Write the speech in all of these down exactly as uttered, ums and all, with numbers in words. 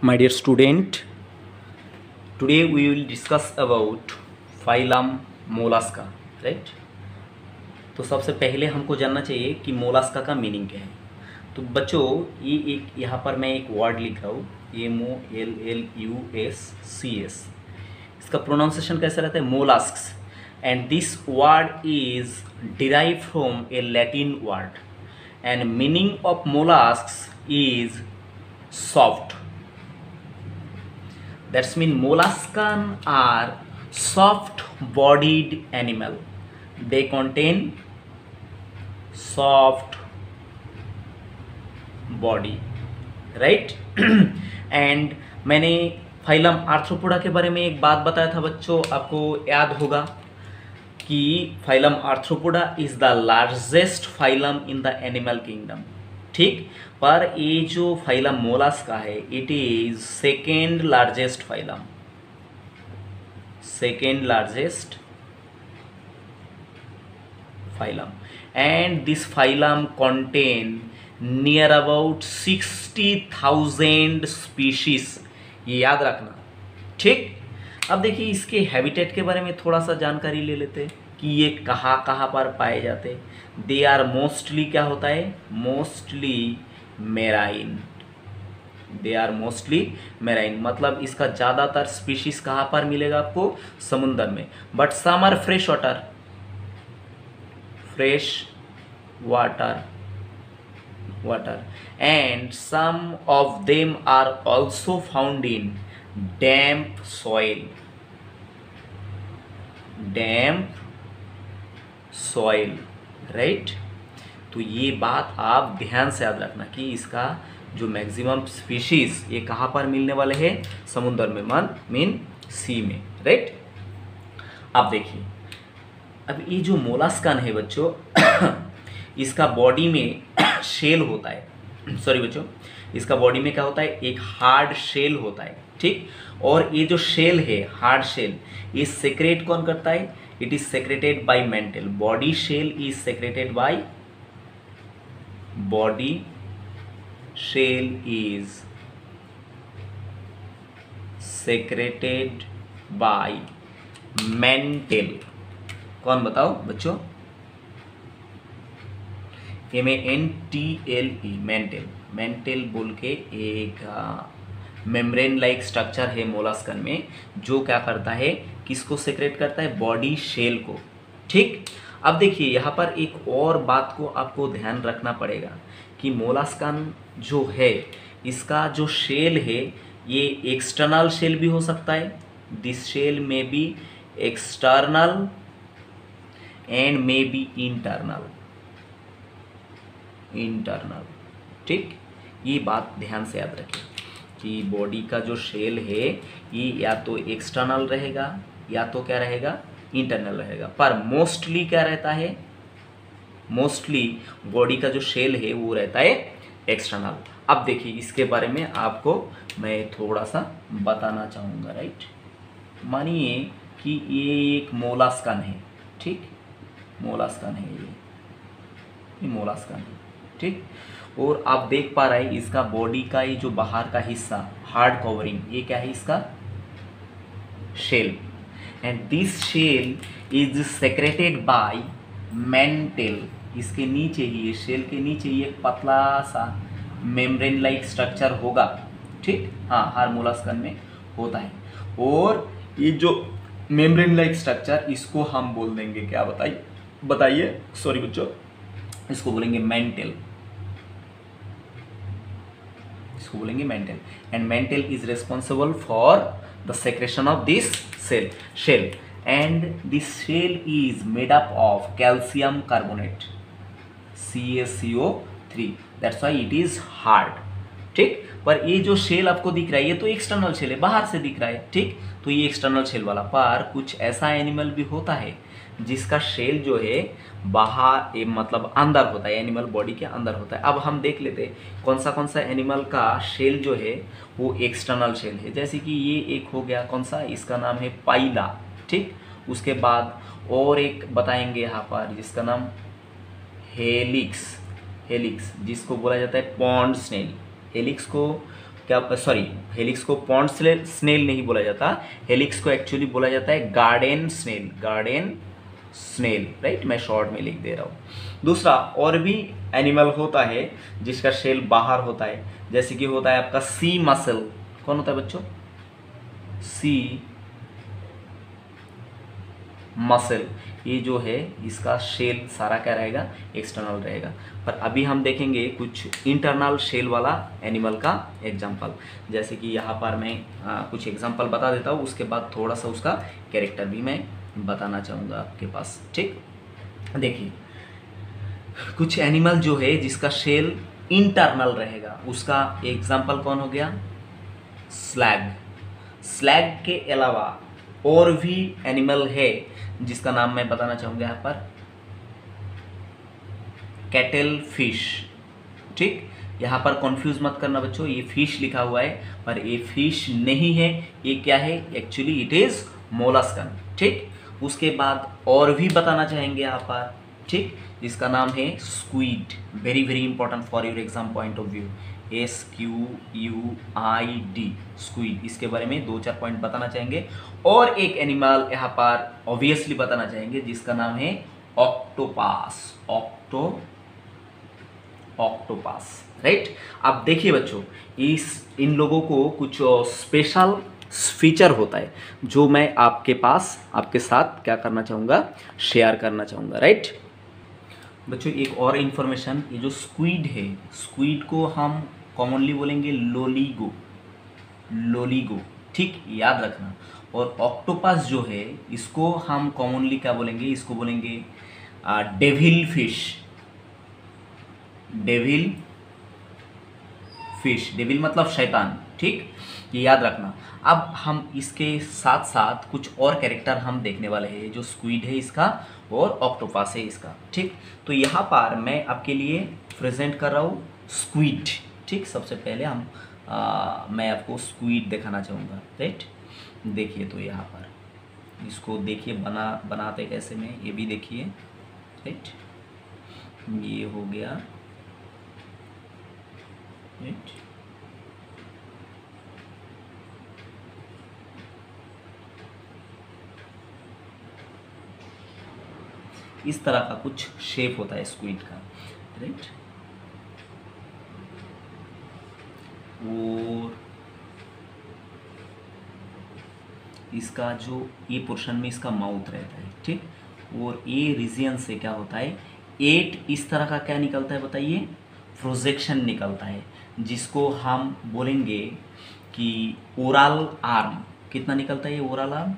My dear student, today we will discuss about phylum Mollusca, right? तो सबसे पहले हमको जानना चाहिए कि मोलास्का का मीनिंग क्या है। तो बच्चों, ये एक यहाँ पर मैं एक वर्ड लिख रहा हूँ, M O L L U S C S. इसका प्रोनाउंसिएशन कैसा रहता है? Molluscs. And this word is derive from a Latin word and meaning of molluscs is soft. That's mean molluscan are soft-bodied animal. They contain soft body, right? And मैंने phylum Arthropoda के बारे में एक बात बताया था बच्चों, आपको याद होगा कि phylum Arthropoda is the largest phylum in the animal kingdom, ठीक। पर ये जो फाइलम मोलास्का है, it is second largest phylum, second largest phylum. And this phylum contain near about sixty thousand species, ये याद रखना, ठीक। अब देखिए इसके हैबिटेट के बारे में थोड़ा सा जानकारी ले लेते हैं कि ये कहाँ कहाँ पर पाए जाते। दे आर मोस्टली, क्या होता है? Mostly marine. They are mostly marine, मतलब इसका ज़्यादातर स्पीशीज कहाँ पर मिलेगा आपको? समुद्र में। But some are fresh water, fresh water water and some of them are also found in damp soil, damp soil, right. तो ये बात आप ध्यान से याद रखना कि इसका जो मैक्सिमम स्पीशीज ये कहाँ पर मिलने वाले हैं? समुद्र में, मन मीन सी में, राइट। अब देखिए, अब ये जो मोलास्कन है बच्चों, इसका बॉडी में शेल होता है, सॉरी बच्चों, इसका बॉडी में क्या होता है? एक हार्ड शेल होता है, ठीक। और ये जो शेल है, हार्ड शेल, ये सेक्रेट कौन करता है? It is secreted by mantle. Body shell is secreted by, body shell is secreted by mantle. कौन बताओ बच्चों? M A N T L E, mantle. Mantle बोल के एक मेम्ब्रेन लाइक स्ट्रक्चर है मोलास्कन में, जो क्या करता है? किसको सेक्रेट करता है? बॉडी शेल को, ठीक। अब देखिए यहाँ पर एक और बात को आपको ध्यान रखना पड़ेगा कि मोलास्कन जो है, इसका जो शेल है ये एक्सटर्नल शेल भी हो सकता है। दिस शेल में be external and may be internal, internal, ठीक। ये बात ध्यान से याद रखें कि बॉडी का जो शेल है ये या तो एक्सटर्नल रहेगा या तो क्या रहेगा? इंटरनल रहेगा। पर मोस्टली क्या रहता है? मोस्टली बॉडी का जो शेल है वो रहता है एक्सटर्नल। अब देखिए इसके बारे में आपको मैं थोड़ा सा बताना चाहूँगा, राइट। मानिए कि ये एक मोलास्कन है, ठीक। मोलास्कन है ये, ये मोलास्कन है, ठीक। और आप देख पा रहे हैं इसका बॉडी का ये जो बाहर का हिस्सा, हार्ड कवरिंग, ये क्या है? इसका shell. And this shell is secreted by mantle. इसके नीचे ही, ये शेल के नीचे ही एक पतला सा मेम्ब्रेन लाइक स्ट्रक्चर होगा, ठीक। हाँ, हर मोलास्कन में होता है। और ये जो मेम्ब्रेन लाइक स्ट्रक्चर, इसको हम बोल देंगे क्या? बताइए बताइए सॉरी बच्चों, इसको बोलेंगे मेंटल, इसको बोलेंगे mantle. And mantle is responsible for the secretion of this cell shell, and this shell is made up of calcium carbonate, C a C O three, that's why it is hard, ठीक। पर ये जो shell आपको दिख रहा है ये तो एक्सटर्नल शेल है, बाहर से दिख रहा है, ठीक। तो ये एक्सटर्नल शेल वाला। पर कुछ ऐसा एनिमल भी होता है जिसका शेल जो है बाहर, मतलब अंदर होता है, एनिमल बॉडी के अंदर होता है। अब हम देख लेते हैं कौन सा कौन सा एनिमल का शेल जो है वो एक्सटर्नल शेल है। जैसे कि ये एक हो गया, कौन सा? इसका नाम है पाइला, ठीक। उसके बाद और एक बताएंगे यहाँ पर जिसका नाम हेलिक्स, हेलिक्स जिसको बोला जाता है पॉन्ड स्नेल। हेलिक्स को क्या, सॉरी, हेलिक्स को पॉन्ड स्नेल नहीं बोला जाता, हेलिक्स को एक्चुअली बोला जाता है garden snail, garden snail, right. मैं शॉर्ट में लिख दे रहा हूँ। दूसरा, और भी एनिमल होता है जिसका शेल बाहर होता है, जैसे कि होता है आपका सी मसल। कौन होता है बच्चों? Sea mussel. ये जो है इसका शेल सारा क्या रहेगा? एक्सटर्नल रहेगा। पर अभी हम देखेंगे कुछ इंटरनल शेल वाला एनिमल का एग्जांपल। जैसे कि यहाँ पर मैं आ, कुछ एग्जांपल बता देता हूँ, उसके बाद थोड़ा सा उसका कैरेक्टर भी मैं बताना चाहूँगा आपके पास, ठीक। देखिए, कुछ एनिमल जो है जिसका शेल इंटरनल रहेगा, उसका एग्जांपल कौन हो गया? स्लैग। स्लैग के अलावा और भी एनिमल है जिसका नाम मैं बताना चाहूँगा यहाँ पर, कैटल फिश, ठीक। यहाँ पर कंफ्यूज मत करना बच्चों, ये फिश लिखा हुआ है पर ये फिश नहीं है, ये क्या है? एक्चुअली इट इज मोलस्कन, ठीक। उसके बाद और भी बताना चाहेंगे यहाँ पर, ठीक, जिसका नाम है squid. Very very important for your exam point of view, S Q U I D, squid. इसके बारे में दो चार पॉइंट बताना चाहेंगे। और एक एनिमल यहाँ पर ऑब्वियसली बताना चाहेंगे जिसका नाम है ऑक्टोपास, ऑक्टो ऑक्टोपास, राइट। अब देखिए बच्चों, इस इन लोगों को कुछ स्पेशल फीचर होता है जो मैं आपके पास आपके साथ क्या करना चाहूँगा? शेयर करना चाहूँगा, राइट। बच्चों एक और इन्फॉर्मेशन, ये जो स्क्वीड है, स्क्वीड को हम कॉमनली बोलेंगे लोलीगो, लोलीगो, ठीक, याद रखना। और ऑक्टोपस जो है इसको हम कॉमनली क्या बोलेंगे? इसको बोलेंगे devil fish, devil fish. Devil मतलब शैतान, ठीक, ये याद रखना। अब हम इसके साथ साथ कुछ और कैरेक्टर हम देखने वाले हैं, जो स्क्वीड है इसका और ऑक्टोपस है इसका, ठीक। तो यहाँ पर मैं आपके लिए प्रेजेंट कर रहा हूँ स्क्वीड, ठीक। सबसे पहले हम आ, मैं आपको स्क्वीड दिखाना चाहूँगा, राइट। देखिए, तो यहाँ पर इसको देखिए बना बनाते कैसे में, ये भी देखिए, राइट। ये हो गया, राइट। इस तरह का कुछ शेप होता है स्क्वीड का, राइट। और इसका जो ये पोर्शन में इसका माउथ रहता है, ठीक। और ये रीजन से क्या होता है? एट इस तरह का क्या निकलता है बताइए? प्रोजेक्शन निकलता है, जिसको हम बोलेंगे कि ओरल आर्म। कितना निकलता है ये oral arm?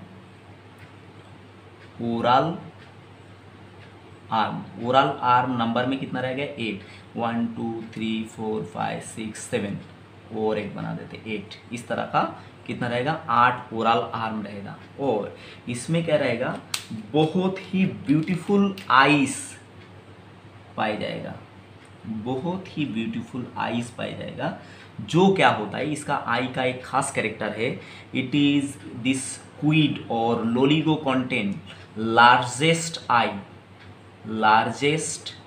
Oral arm, oral arm number में कितना रह गया? Eight. One two three four five six seven, और एक बना देते, एट। इस तरह का कितना रहेगा? आठ ओरल आर्म रहेगा। और इसमें क्या रहेगा? बहुत ही ब्यूटीफुल आईज पाई जाएगा, बहुत ही ब्यूटीफुल आईज पाई जाएगा। जो क्या होता है, इसका आई का एक खास कैरेक्टर है, इट इज दिस स्क्वीड और Loligo contain largest eye, largest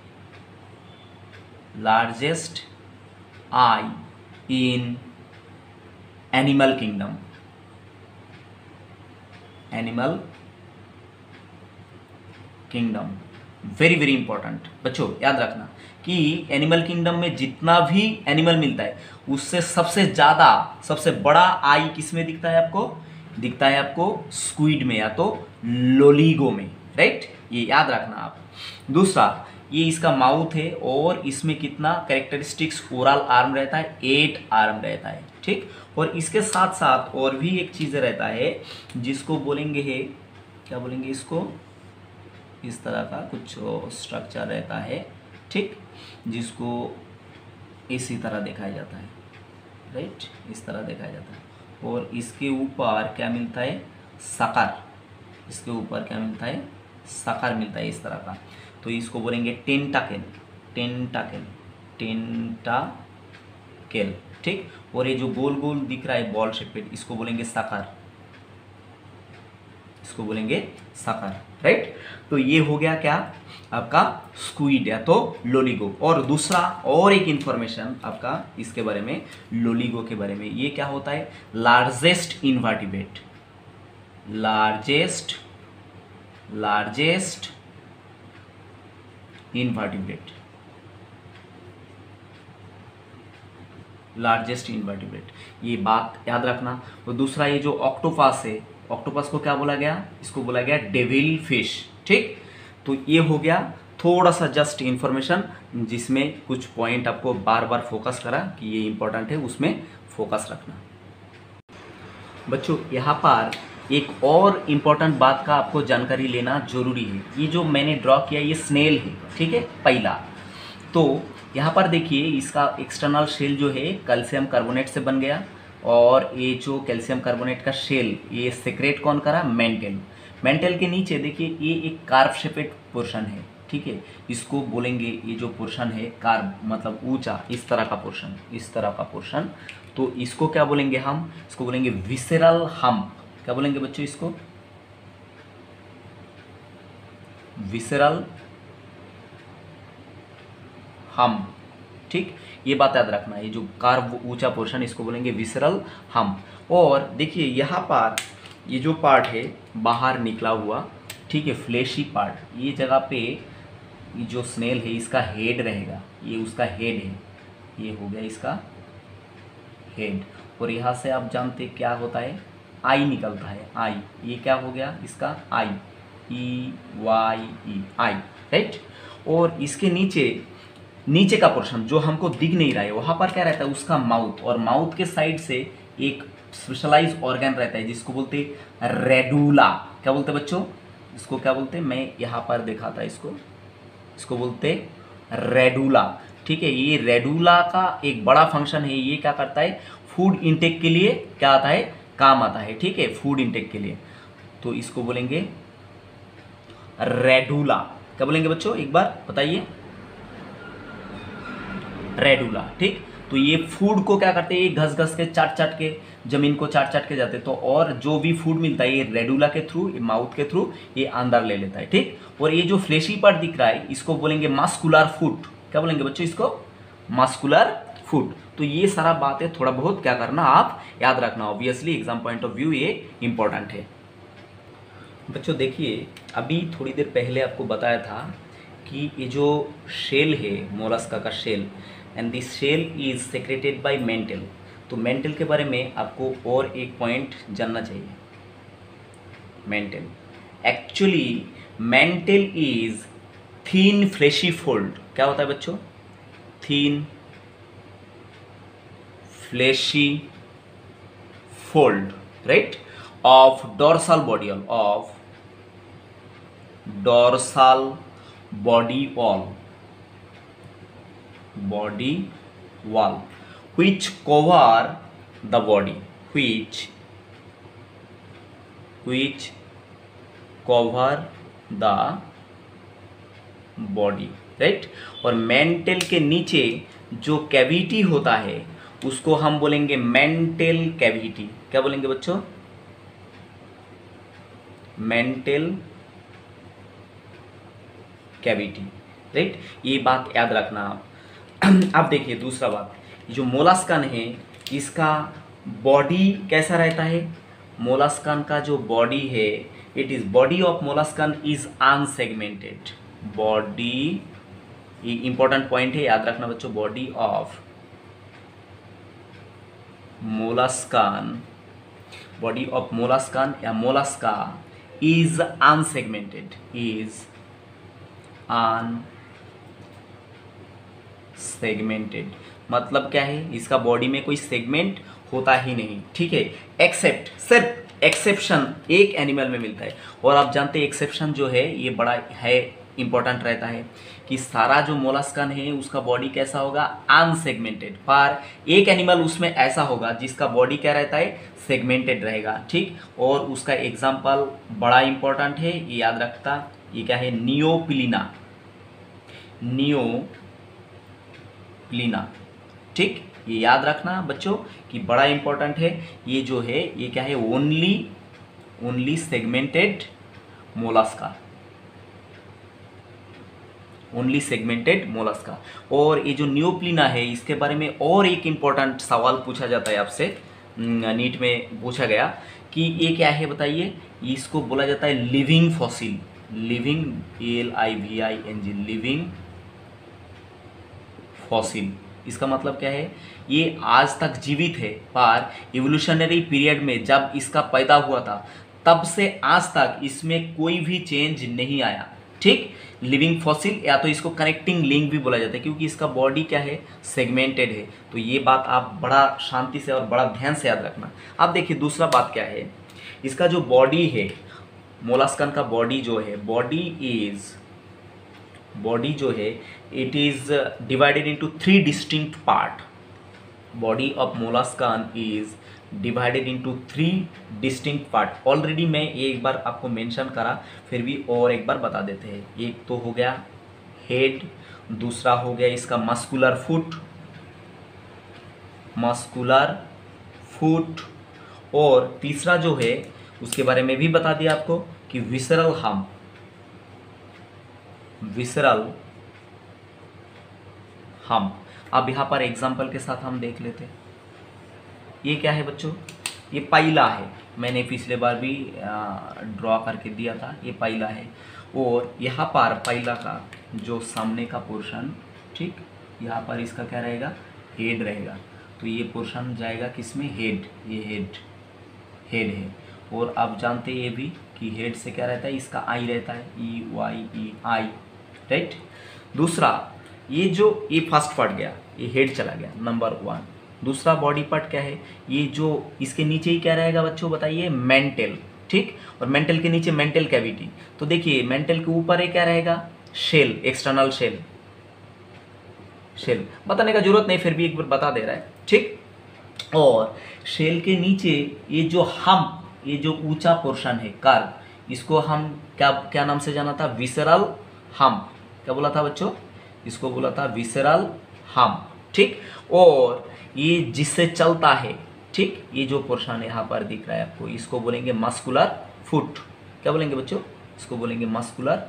largest eye in animal kingdom, animal kingdom. Very very important बच्चों, याद रखना कि एनिमल किंगडम में जितना भी एनिमल मिलता है उससे सबसे ज़्यादा, सबसे बड़ा आई किस में दिखता है आपको? दिखता है आपको स्क्वीड में या तो लोलीगो में, राइट। ये याद रखना आप। दूसरा, ये इसका माउथ है और इसमें कितना कैरेक्टरिस्टिक्स ओरल आर्म रहता है? एट आर्म रहता है, ठीक। और इसके साथ साथ और भी एक चीज़ रहता है जिसको बोलेंगे है, क्या बोलेंगे इसको? इस तरह का कुछ स्ट्रक्चर रहता है, ठीक, जिसको इसी तरह दिखाया जाता है, राइट, इस तरह दिखाया जाता है। और इसके ऊपर क्या मिलता है? सकर। इसके ऊपर क्या मिलता है? सकर मिलता है इस तरह का। तो इसको बोलेंगे टेंटाकेल, टेंटाकेल, टेंटाकेल, ठीक। और ये जो गोल गोल दिख रहा है बॉल शेपेड, इसको बोलेंगे सकर, इसको बोलेंगे साकर, राइट। तो ये हो गया क्या आपका स्क्विड या तो लोलिगो। और दूसरा और एक इंफॉर्मेशन आपका इसके बारे में, लोलिगो के बारे में, ये क्या होता है, largest invertebrate, largest largest invertebrate, largest invertebrate, ये बात याद रखना। और दूसरा ये जो ऑक्टोपस है, ऑक्टोपस को क्या बोला गया, इसको बोला गया डेविल फिश, ठीक। तो ये हो गया थोड़ा सा जस्ट इंफॉर्मेशन, जिसमें कुछ पॉइंट आपको बार बार फोकस करा कि ये इंपॉर्टेंट है, उसमें फोकस रखना। बच्चों यहाँ पर एक और इम्पॉर्टेंट बात का आपको जानकारी लेना जरूरी है। ये जो मैंने ड्रॉ किया ये स्नेल है, ठीक है, पहला। तो यहाँ पर देखिए इसका एक्सटर्नल शेल जो है कैल्शियम कार्बोनेट से बन गया, और ये जो कैल्शियम कार्बोनेट का शेल ये सेक्रेट कौन करा, मेंटल। मेंटल के नीचे देखिए ये एक कार्ब शेपेड पोर्शन है, ठीक है, इसको बोलेंगे, ये जो पोर्शन है कार्ब मतलब ऊंचा, इस तरह का पोर्शन, इस तरह का पोर्शन, तो इसको क्या बोलेंगे हम, इसको बोलेंगे विसेरल हम्प। क्या बोलेंगे बच्चों इसको, विसेरल हम्प, ठीक। ये बात याद रखना, ये जो कार्ब ऊंचा पोर्शन इसको बोलेंगे विसेरल हम्प। और देखिए यहाँ पर ये जो पार्ट है बाहर निकला हुआ, ठीक है, फ्लैशी पार्ट, ये जगह पे ये जो स्नेल है इसका हेड रहेगा, ये उसका हेड है, ये हो गया इसका हेड। और यहाँ से आप जानते क्या होता है, आई निकलता है, आई, ये क्या हो गया इसका आई, ई वाई ई, आई, राइट। और इसके नीचे नीचे का पोर्शन जो हमको दिख नहीं रहा है, वहाँ पर क्या रहता है उसका माउथ, और माउथ के साइड से एक स्पेशलाइज ऑर्गन रहता है जिसको बोलते हैं रेडुला। क्या बोलते हैं बच्चों, इसको क्या बोलते हैं, मैं यहाँ पर देखा था इसको, इसको बोलते रेडुला, ठीक है। ये रेडुला का एक बड़ा फंक्शन है, ये क्या करता है, फूड इंटेक के लिए क्या आता है, काम आता है, ठीक है, फूड इंटेक के लिए। तो इसको बोलेंगे रेडुला। क्या बोलेंगे बच्चों, एक बार बताइए, रेडुला, ठीक। तो ये फूड को क्या करते हैं, ये घस घस के चाट चाट के जमीन को चाट चाट के जाते, तो और जो भी फूड मिलता है ये रेडुला के थ्रू, ये माउथ के थ्रू ये अंदर ले लेता है, ठीक। और ये जो फ्लैशी पार्ट दिख रहा है इसको बोलेंगे मस्कुलर फूड। क्या बोलेंगे बच्चों इसको, मस्कुलर फूड। तो ये सारा बातें थोड़ा बहुत क्या करना, आप याद रखना, obviously exam point of view ये इंपॉर्टेंट है। बच्चों देखिए अभी थोड़ी देर पहले आपको बताया था कि ये जो शेल है मोलस्का का shell, and this shell is secreted by mantle. तो मेंटल के बारे में आपको और एक पॉइंट जानना चाहिए। Mantle, actually mantle is thin fleshy fold. क्या होता है बच्चों, thin fleshy fold, right, of dorsal body wall, of dorsal body wall, body wall which cover the body, which which cover the body, right। और mantle के नीचे जो cavity होता है उसको हम बोलेंगे मेंटल कैविटी। क्या बोलेंगे बच्चों, मेंटल कैविटी, राइट। ये बात याद रखना आप। अब देखिए दूसरा बात, जो मोलास्कन है इसका बॉडी कैसा रहता है, मोलास्कन का जो बॉडी है, it is body of molluscan is unsegmented. Body, ये इंपॉर्टेंट पॉइंट है, याद रखना बच्चों, body of molluscan, body of molluscan या mollusca is unsegmented, is unsegmented. मतलब क्या है, इसका बॉडी में कोई सेगमेंट होता ही नहीं, ठीक है, एक्सेप्ट, सिर्फ एक्सेप्शन एक एनिमल में मिलता है। और आप जानते हैं एक्सेप्शन जो है ये बड़ा है इंपॉर्टेंट रहता है कि सारा जो मोलास्कन है उसका बॉडी कैसा होगा, अनसेगमेंटेड। पर एक एनिमल उसमें ऐसा होगा जिसका बॉडी क्या रहता है, सेगमेंटेड रहेगा, ठीक। और उसका एग्जाम्पल बड़ा इंपॉर्टेंट है, ये याद रखता, ये क्या है, नियोप्लिना, नियोप्लिना, ठीक। ये याद रखना बच्चों कि बड़ा इंपॉर्टेंट है। ये जो है ये क्या है, only only segmented mollusca, only segmented mollusca. और ये जो नियोप्लिना है इसके बारे में और एक इम्पॉर्टेंट सवाल पूछा जाता है आपसे, नीट में पूछा गया कि ये क्या है बताइए। इसको बोला जाता है living fossil, living, L I V I N G, living fossil. इसका मतलब क्या है, ये आज तक जीवित है, पर इवोल्यूशनरी पीरियड में जब इसका पैदा हुआ था तब से आज तक इसमें कोई भी चेंज नहीं आया। ठीक, लिविंग फॉसिल, या तो इसको कनेक्टिंग लिंक भी बोला जाता है क्योंकि इसका बॉडी क्या है, सेगमेंटेड है। तो ये बात आप बड़ा शांति से और बड़ा ध्यान से याद रखना। अब देखिए दूसरा बात क्या है, इसका जो बॉडी है, मोलस्कन का बॉडी जो है, बॉडी इज बॉडी जो है it is divided into three distinct part. Body of molluscan is divided into three distinct part. Already मैं ये एक बार आपको मेंशन करा, फिर भी और एक बार बता देते हैं। एक तो हो गया हेड, दूसरा हो गया इसका मस्कुलर फुट, मस्कुलर फुट, और तीसरा जो है उसके बारे में भी बता दिया आपको कि विसरल हम्प, विसरल हम्प। अब यहाँ पर एग्जाम्पल के साथ हम देख लेते हैं। ये क्या है बच्चों, ये पाइला है, मैंने पिछले बार भी ड्रॉ करके दिया था, ये पाइला है। और यहाँ पर पाइला का जो सामने का पोर्शन, ठीक, यहाँ पर इसका क्या रहेगा, हेड रहेगा। तो ये पोर्शन जाएगा किसमें, हेड, ये हेड हेड है। और आप जानते हैं ये भी कि हेड से क्या रहता है, इसका आई रहता है, ई वाई ई आई, राइट। दूसरा ये जो ये फर्स्ट पार्ट गया, ये हेड चला गया, नंबर वन। दूसरा बॉडी पार्ट क्या है, ये जो इसके नीचे ही क्या रहेगा बच्चों बताइए, मेंटल, ठीक। और मेंटल के नीचे मेंटल कैविटी। तो देखिए मेंटल के ऊपर है क्या रहेगा, शेल, एक्सटर्नल शेल, शेल बताने का जरूरत नहीं, फिर भी एक बार बता दे रहा है, ठीक। और शेल के नीचे ये जो हम, ये जो ऊंचा पोर्शन है, कर्व, इसको हम क्या क्या नाम से जाना था, विसरल हम्प। क्या बोला था बच्चों, इसको बोला था विसरल हम्प, ठीक। और ये जिससे चलता है, ठीक, ये जो पोर्शन यहाँ पर दिख रहा है आपको, इसको बोलेंगे मस्कुलर फुट। क्या बोलेंगे बच्चों, इसको बोलेंगे मस्कुलर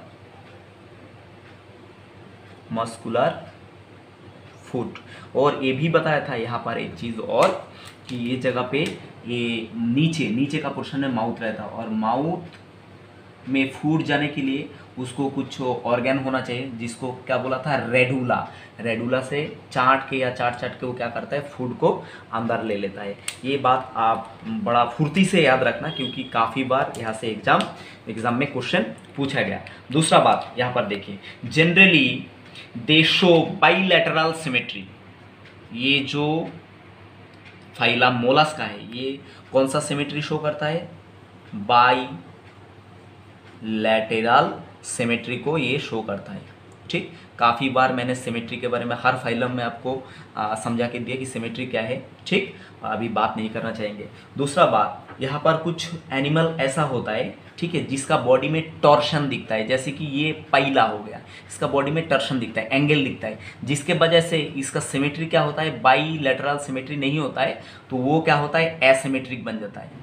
मस्कुलर फुट। और ये भी बताया था यहाँ पर एक चीज़ और, कि ये जगह पे ये नीचे नीचे का पोर्शन में माउथ रहता है, और माउथ में फूड जाने के लिए उसको कुछ ऑर्गन होना चाहिए, जिसको क्या बोला था, रेडुला। रेडुला से चाट के या चाट चाट के वो क्या करता है, फूड को अंदर ले लेता है। ये बात आप बड़ा फुर्ती से याद रखना, क्योंकि काफ़ी बार यहाँ से एग्जाम एग्जाम में क्वेश्चन पूछा गया। दूसरा बात यहाँ पर देखिए, generally they show bilateral symmetry. ये जो फाइलम मोलस्का है, ये कौन सा सिमेट्री शो करता है, बाई लैटेरल सिमेट्री को ये शो करता है, ठीक। काफ़ी बार मैंने सिमेट्री के बारे में हर फाइलम में आपको आ, समझा के दिया कि सिमेट्री क्या है, ठीक। अभी बात नहीं करना चाहेंगे। दूसरा बात, यहाँ पर कुछ एनिमल ऐसा होता है, ठीक है, जिसका बॉडी में टॉर्शन दिखता है, जैसे कि ये पाइला हो गया, इसका बॉडी में टॉर्शन दिखता है, एंगल दिखता है, जिसके वजह से इसका सिमेट्री क्या होता है, बाइलैटरल सिमेट्री नहीं होता है, तो वो क्या होता है, एसिमेट्रिक बन जाता है,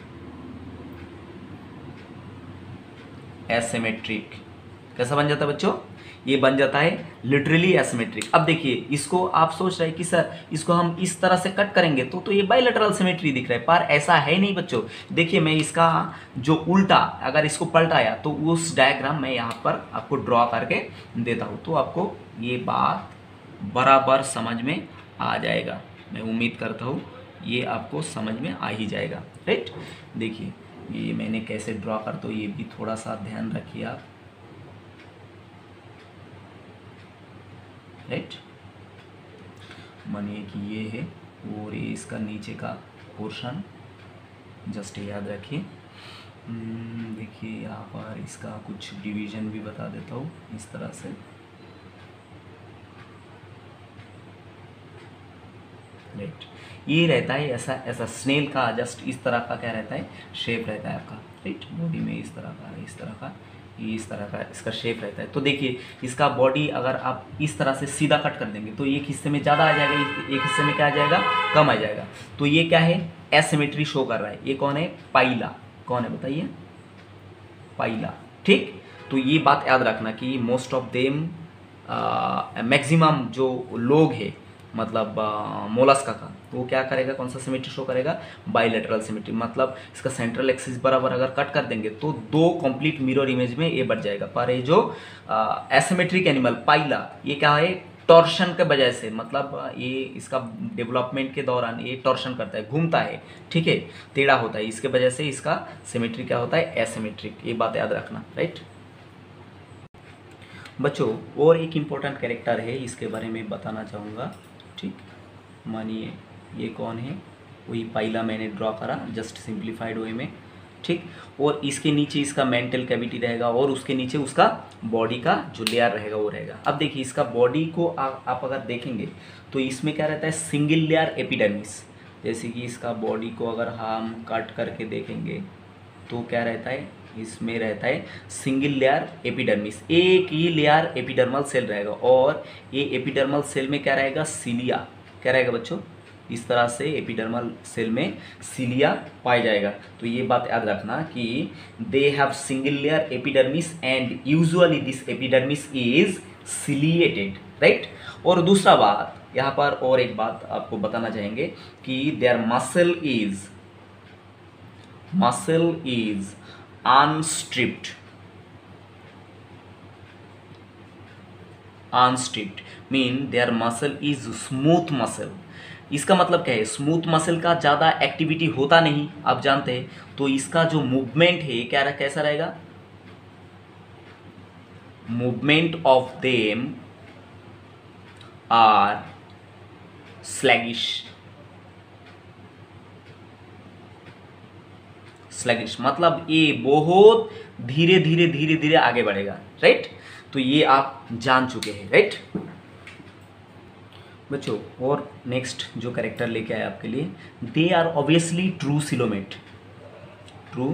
एसिमेट्रिक। कैसा बन जाता है बच्चों, ये बन जाता है लिटरली एसिमेट्रिक। अब देखिए इसको आप सोच रहे हैं कि सर इसको हम इस तरह से कट करेंगे तो तो ये बाइलैटरल सिमेट्री दिख रहा है, पर ऐसा है नहीं बच्चों। देखिए मैं इसका जो उल्टा, अगर इसको पलटाया तो उस डायग्राम में यहाँ पर आपको ड्रॉ करके देता हूँ, तो आपको ये बात बराबर समझ में आ जाएगा। मैं उम्मीद करता हूँ ये आपको समझ में आ ही जाएगा, राइट। देखिए ये मैंने कैसे ड्रॉ करता हूँ, ये भी थोड़ा सा ध्यान रखिए आप, राइट। मानिए कि ये है और ये इसका नीचे का पोर्शन, जस्ट याद रखिए। देखिए यहाँ पर इसका कुछ डिवीजन भी बता देता हूँ इस तरह से, राइट। ये रहता है ऐसा ऐसा स्नेल का जस्ट इस तरह का क्या रहता है, शेप रहता है आपका, राइट। बॉडी में इस तरह का, इस तरह का, ये इस तरह का इसका शेप रहता है। तो देखिए इसका बॉडी अगर आप इस तरह से सीधा कट कर देंगे तो एक हिस्से में ज़्यादा आ जाएगा, एक हिस्से में क्या आ जाएगा, कम आ जाएगा। तो ये क्या है, एसिमेट्री शो कर रहा है। ये कौन है, पाइला। कौन है बताइए? पाइला। ठीक, तो ये बात याद रखना कि मोस्ट ऑफ देम मैक्सिमम जो लोग है मतलब मोलस्का का, तो वो क्या करेगा, कौन सा सिमेट्री शो करेगा? Bilateral symmetry. मतलब इसका सेंट्रल एक्सिस बराबर अगर कट कर देंगे तो दो कंप्लीट मिरर इमेज में ये बढ़ जाएगा। पर ये जो एसिमेट्रिक एनिमल पाइला, ये क्या है? टॉर्शन के वजह से, मतलब ये इसका डेवलपमेंट के दौरान ये टॉर्शन करता है, घूमता है, ठीक है, टेढ़ा होता है, इसके वजह से इसका सिमेट्री क्या होता है? एसिमेट्रिक। ये बात याद रखना, राइट बच्चों। और एक इम्पोर्टेंट कैरेक्टर है, इसके बारे में बताना चाहूँगा। ठीक, मानिए ये कौन है? वही पाइला मैंने ड्रॉ करा जस्ट सिंप्लीफाइड वे में। ठीक, और इसके नीचे इसका मेंटल कैविटी रहेगा और उसके नीचे उसका बॉडी का जो लेयर रहेगा वो रहेगा। अब देखिए इसका बॉडी को आ, आप अगर देखेंगे तो इसमें क्या रहता है? Single layer epidermis. जैसे कि इसका बॉडी को अगर हम कट करके देखेंगे तो क्या रहता है? इसमें रहता है सिंगल लेयर एपिडर्मिस, एक ही लेयर एपिडर्मल सेल रहेगा और ये एपिडर्मल सेल में क्या रहेगा? सिलिया। क्या रहेगा बच्चों? इस तरह से एपिडर्मल सेल में सिलिया पाया जाएगा। तो ये बात याद रखना कि they have single layer epidermis and usually this epidermis is ciliated, right. और दूसरा बात यहाँ पर और एक बात आपको बताना चाहेंगे कि there muscle is muscle is unstripped unstripped mean their muscle is smooth muscle। इसका मतलब क्या है? स्मूथ मसल का ज़्यादा एक्टिविटी होता नहीं, आप जानते हैं, तो इसका जो मूवमेंट है क्या रहा, कैसा रहेगा? Movement of them are sluggish sluggish मतलब ये बहुत धीरे धीरे धीरे धीरे आगे बढ़ेगा, राइट। तो ये आप जान चुके हैं, राइट बच्चों। और नेक्स्ट जो कैरेक्टर लेके आए आपके लिए, they are obviously true coelomate true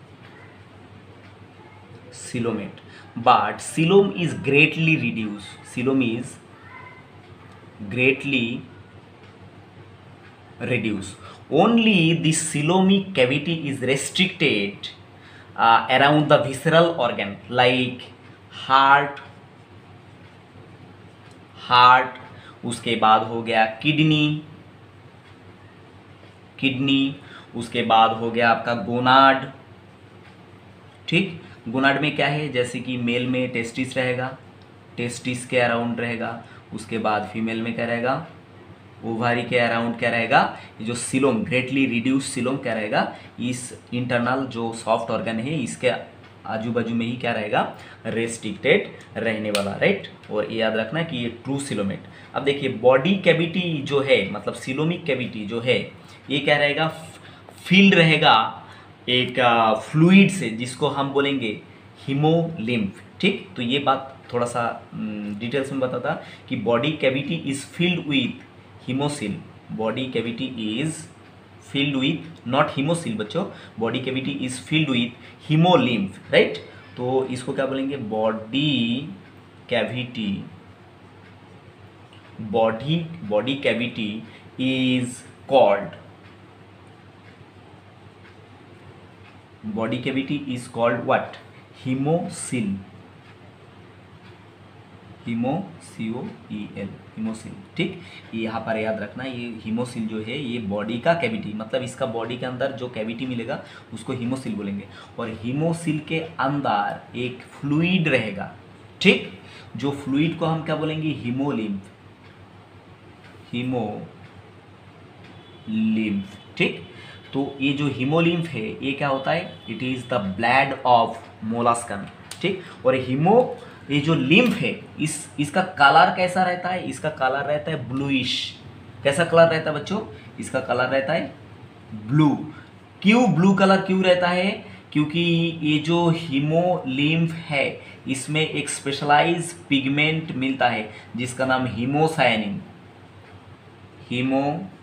coelomate but coelom is greatly reduced coelom is greatly reduced only the coelomic cavity is restricted uh, around the visceral organ like heart heart उसके बाद हो गया kidney kidney उसके बाद हो गया आपका gonad. ठीक, गोनाड में क्या है, जैसे कि मेल में टेस्टिस रहेगा, टेस्टिस के अराउंड रहेगा, उसके बाद फीमेल में क्या रहेगा, ओवारी के अराउंड क्या रहेगा, ये जो सिलोम ग्रेटली रिड्यूस सिलोम क्या रहेगा, इस इंटरनल जो सॉफ्ट ऑर्गन है इसके आजू बाजू में ही क्या रहेगा, रेस्ट्रिक्टेड रहने वाला, राइट। और ये याद रखना कि ये ट्रू सिलोमेट। अब देखिए बॉडी कैविटी जो है, मतलब सिलोमिक कैविटी जो है, ये क्या रहेगा, फील्ड रहेगा एक फ्लूइड से जिसको हम बोलेंगे हीमोलिम्फ। ठीक, तो ये बात थोड़ा सा डिटेल्स में बताता कि body cavity is filled with hemocoel body cavity is filled with not hemocoel बच्चों, body cavity is filled with hemolymph, right. तो इसको क्या बोलेंगे, body cavity body body cavity is called body cavity is called what, hemocoel hemo C O E L hemocoel. ठीक, ये यहाँ पर याद रखना, ये हीमोसिल जो है ये बॉडी का कैविटी, मतलब इसका बॉडी के अंदर जो कैविटी मिलेगा उसको हीमोसिल बोलेंगे। और हीमोसिल के अंदर एक फ्लूइड रहेगा, ठीक, जो फ्लूइड को हम क्या बोलेंगे, हीमोलिम्फ हीमोलिम्फ। ठीक, तो ये जो हीमोलिम्फ है ये क्या होता है, it is the blood of molluscan. ठीक, और हीमो ये जो लिम्फ है इस इसका कलर कैसा रहता है, इसका कलर रहता है ब्लूइश। कैसा कलर रहता है बच्चों, इसका कलर रहता है ब्लू। क्यों ब्लू कलर क्यों रहता है, क्योंकि ये जो हीमोलिम्फ है इसमें एक स्पेशलाइज पिगमेंट मिलता है जिसका नाम हीमोसायनिन हीमो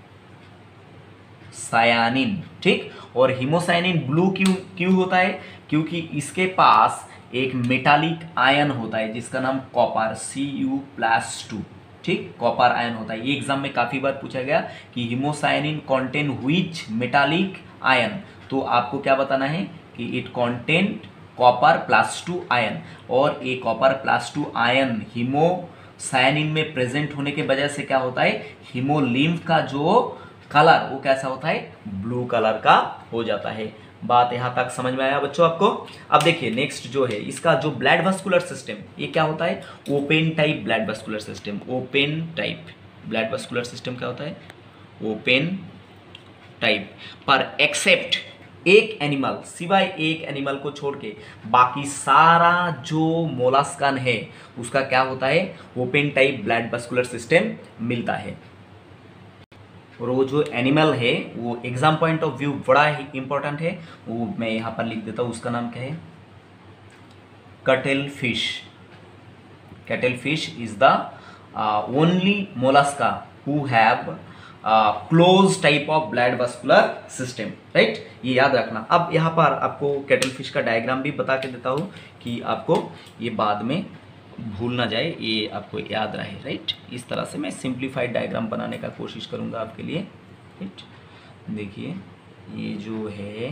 सायानिन। ठीक, और हीमोसायनिन ब्लू क्यों क्यों होता है, क्योंकि इसके पास एक मेटालिक आयन होता है जिसका नाम copper C U plus two. ठीक, कॉपर आयन होता है। ये एग्जाम में काफी बार पूछा गया कि hemocyanin contain which metallic ion, तो आपको क्या बताना है कि it content copper plus two ion, और ये copper plus two ion hemocyanin में प्रेजेंट होने के वजह से क्या होता है, हीमोलिम्फ का जो कलर वो कैसा होता है, ब्लू कलर का हो जाता है। बात यहां तक समझ में आया बच्चों आपको? अब देखिए नेक्स्ट जो है इसका जो ब्लड वस्कुलर सिस्टम, ये क्या होता है, open type blood vascular system. Open type blood vascular system क्या होता है, ओपन टाइप। पर एक्सेप्ट एक एनिमल, सिवाय एक एनिमल को छोड़ के बाकी सारा जो मोलास्कन है उसका क्या होता है, open type blood vascular system मिलता है। और वो जो एनिमल है वो एग्जाम पॉइंट ऑफ व्यू बड़ा ही इंपॉर्टेंट है, वो मैं यहाँ पर लिख देता हूँ, उसका नाम क्या है, cuttlefish. Cuttlefish is the only mollusca who have close type of blood vascular system, right, ये याद रखना। अब यहाँ पर आपको कैटल फिश का डायग्राम भी बता के देता हूँ कि आपको ये बाद में भूल ना जाए, ये आपको याद रहे, राइट। इस तरह से मैं सिंप्लीफाइड डायग्राम बनाने का कोशिश करूँगा आपके लिए, राइट। देखिए ये जो है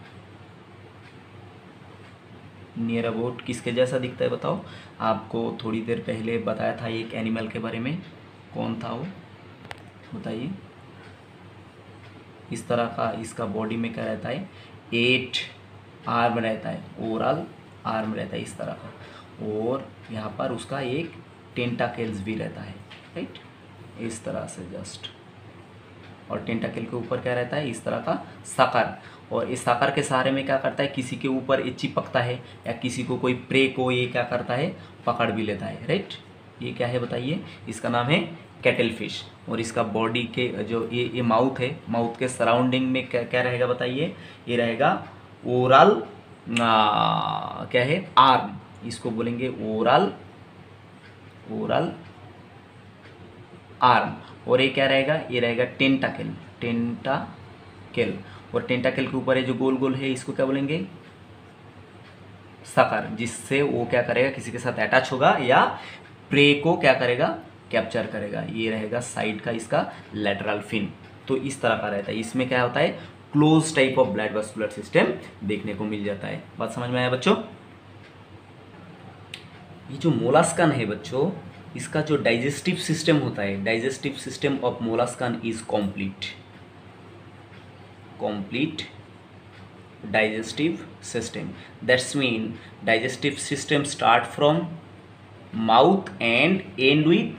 नियर अबाउट किसके जैसा दिखता है बताओ? आपको थोड़ी देर पहले बताया था एक एनिमल के बारे में, कौन था वो बताइए? इस तरह का इसका बॉडी में क्या रहता है, एट आर्म रहता है, ओवरऑल आर्म रहता है इस तरह का, और यहाँ पर उसका एक टेंटाकल्स भी रहता है, राइट, इस तरह से जस्ट। और टेंटाकल के ऊपर क्या रहता है, इस तरह का साकर, और इस साकर के सहारे में क्या करता है, किसी के ऊपर ये चिपकता है या किसी को कोई प्रे को ये क्या करता है, पकड़ भी लेता है, राइट। ये क्या है बताइए? इसका नाम है कैटल फिश। और इसका बॉडी के जो ये ये माउथ है, माउथ के सराउंडिंग में क्या क्या रहेगा बताइए? ये रहेगा ओरल, क्या है, आर्म, इसको बोलेंगे ओरल, ओरल आर्म। और ये क्या रहेगा, ये रहेगा टेंटाकल, टेंटाकल। और टेंटाकल के ऊपर ये जो गोल गोल है इसको क्या बोलेंगे, सकर, जिससे वो क्या करेगा, किसी के साथ अटैच होगा या प्रे को क्या करेगा, कैप्चर करेगा। ये रहेगा साइड का इसका लैटरल फिन। तो इस तरह का रहता है, इसमें क्या होता है, close type of blood vascular system देखने को मिल जाता है। बात समझ में आया बच्चों? ये जो मोलास्कन है बच्चों, इसका जो डाइजेस्टिव सिस्टम होता है, digestive system of molluscan is complete, complete digestive system. That's mean digestive system start from mouth and end with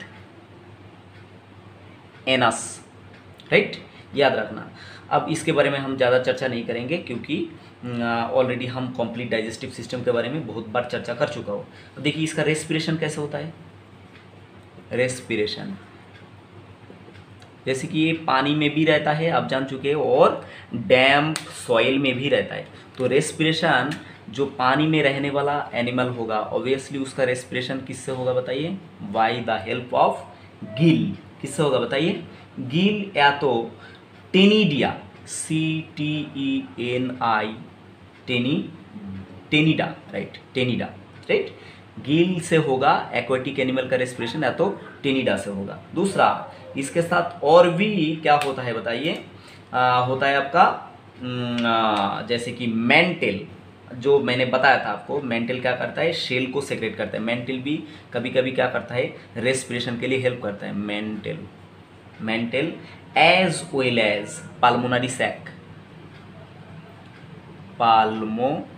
anus, right, याद रखना। अब इसके बारे में हम ज़्यादा चर्चा नहीं करेंगे क्योंकि ऑलरेडी हम कंप्लीट डाइजेस्टिव सिस्टम के बारे में बहुत बार चर्चा कर चुका हूँ। तो देखिए इसका रेस्पिरेशन कैसे होता है, रेस्पिरेशन जैसे कि ये पानी में भी रहता है, आप जान चुके हैं, और डैम्प सॉइल में भी रहता है। तो रेस्पिरेशन जो पानी में रहने वाला एनिमल होगा, ऑब्वियसली उसका रेस्पिरेशन किससे होगा बताइए? By the help of gill. किससे होगा बताइए? गिल या तो ctenidia, C T E N I, cteni ctenidia, right, ctenidia, right. Gill से होगा एक्वेटिक एनिमल का रेस्पिरेशन, या तो टेनिडा से होगा। दूसरा, इसके साथ और भी क्या होता है बताइए? होता है आपका आ, जैसे कि मेंटेल, जो मैंने बताया था आपको, मेंटेल क्या करता है, शेल को सेक्रेट करता है। मेंटेल भी कभी कभी क्या करता है, रेस्पिरेशन के लिए हेल्प करता है। Mantle, mantle as well as pulmonary sac, pulmonary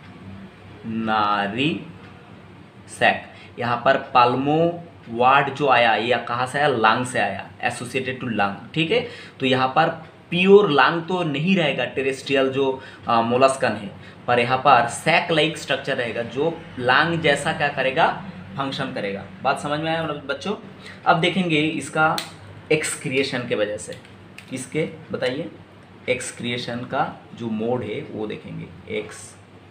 sac. यहाँ पर पाल्मो वर्ड जो आया, ये कहाँ से आया? लंग से आया, एसोसिएटेड टू लंग, ठीक है। तो यहाँ पर प्योर लंग तो नहीं रहेगा टेरेस्ट्रियल जो मोलस्कन है, पर यहाँ पर सैक लाइक स्ट्रक्चर रहेगा जो लंग जैसा क्या करेगा, फंक्शन करेगा। बात समझ में आया बच्चों? अब देखेंगे इसका एक्सक्रिएशन के वजह से, इसके बताइए एक्सक्रिएशन का जो मोड है वो देखेंगे, एक्स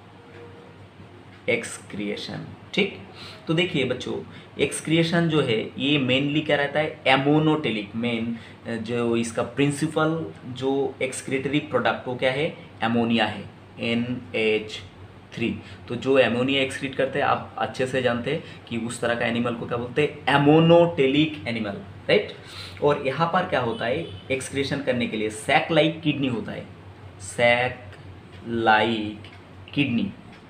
एक्सक्रिएशन, ठीक। तो देखिए बच्चों, एक्सक्रिएशन जो है ये मेनली क्या रहता है, एमोनोटेलिक। मेन जो इसका प्रिंसिपल जो एक्सक्रिएटरी प्रोडक्ट वो क्या है, एमोनिया है, एन एच थ्री। तो जो एमोनिया एक्सक्रीट करते हैं, आप अच्छे से जानते हैं कि उस तरह का एनिमल को क्या बोलते हैं, एमोनोटेलिक एनिमल, राइट। और यहाँ पर क्या होता है, एक्सक्रीशन करने के लिए सैक लाइक किडनी होता है, सैक लाइक किडनी।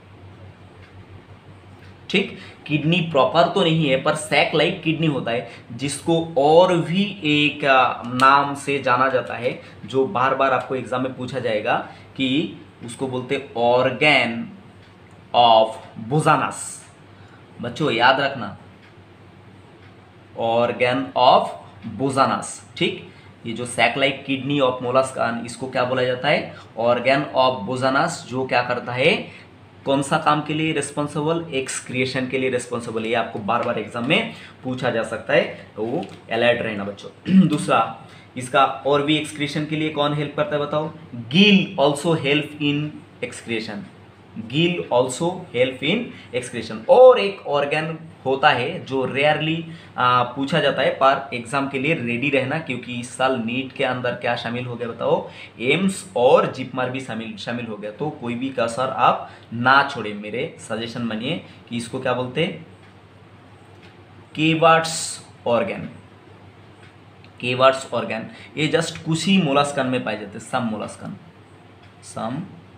ठीक, किडनी प्रॉपर तो नहीं है पर सैक लाइक किडनी होता है, जिसको और भी एक नाम से जाना जाता है जो बार बार आपको एग्जाम में पूछा जाएगा कि उसको बोलते ऑर्गेन ऑफ बुजानस। बच्चों याद रखना, ऑर्गेन ऑफ बुजानस। ठीक, ये जो sac like kidney of molluscan, इसको क्या बोला जाता है? ऑर्गेन ऑफ बुजानस, जो क्या करता है, कौन सा काम के लिए रिस्पॉन्सिबल? एक्सक्रिएशन के लिए रिस्पॉन्सिबल। ये आपको बार बार एग्जाम में पूछा जा सकता है, तो वो अलर्ट रहना बच्चों। दूसरा, इसका और भी एक्सक्रिएशन के लिए कौन हेल्प करता है बताओ? Gill also help in excretion. Gill also help in excretion. और एक ऑर्गन होता है जो रेयरली पूछा जाता है, पर एग्जाम के लिए रेडी रहना, क्योंकि इस साल नीट के अंदर क्या शामिल हो गया बताओ? एम्स और जिपमर भी शामिल शामिल हो गया। तो कोई भी कसर आप ना छोड़े, मेरे सजेशन मानिए कि इसको क्या बोलते हैं? Keber's organ. केवार्ड्स ऑर्गन ये जस्ट कुछ ही मोलस्कन में पाए जाते हैं, सम मोलस्कन, सम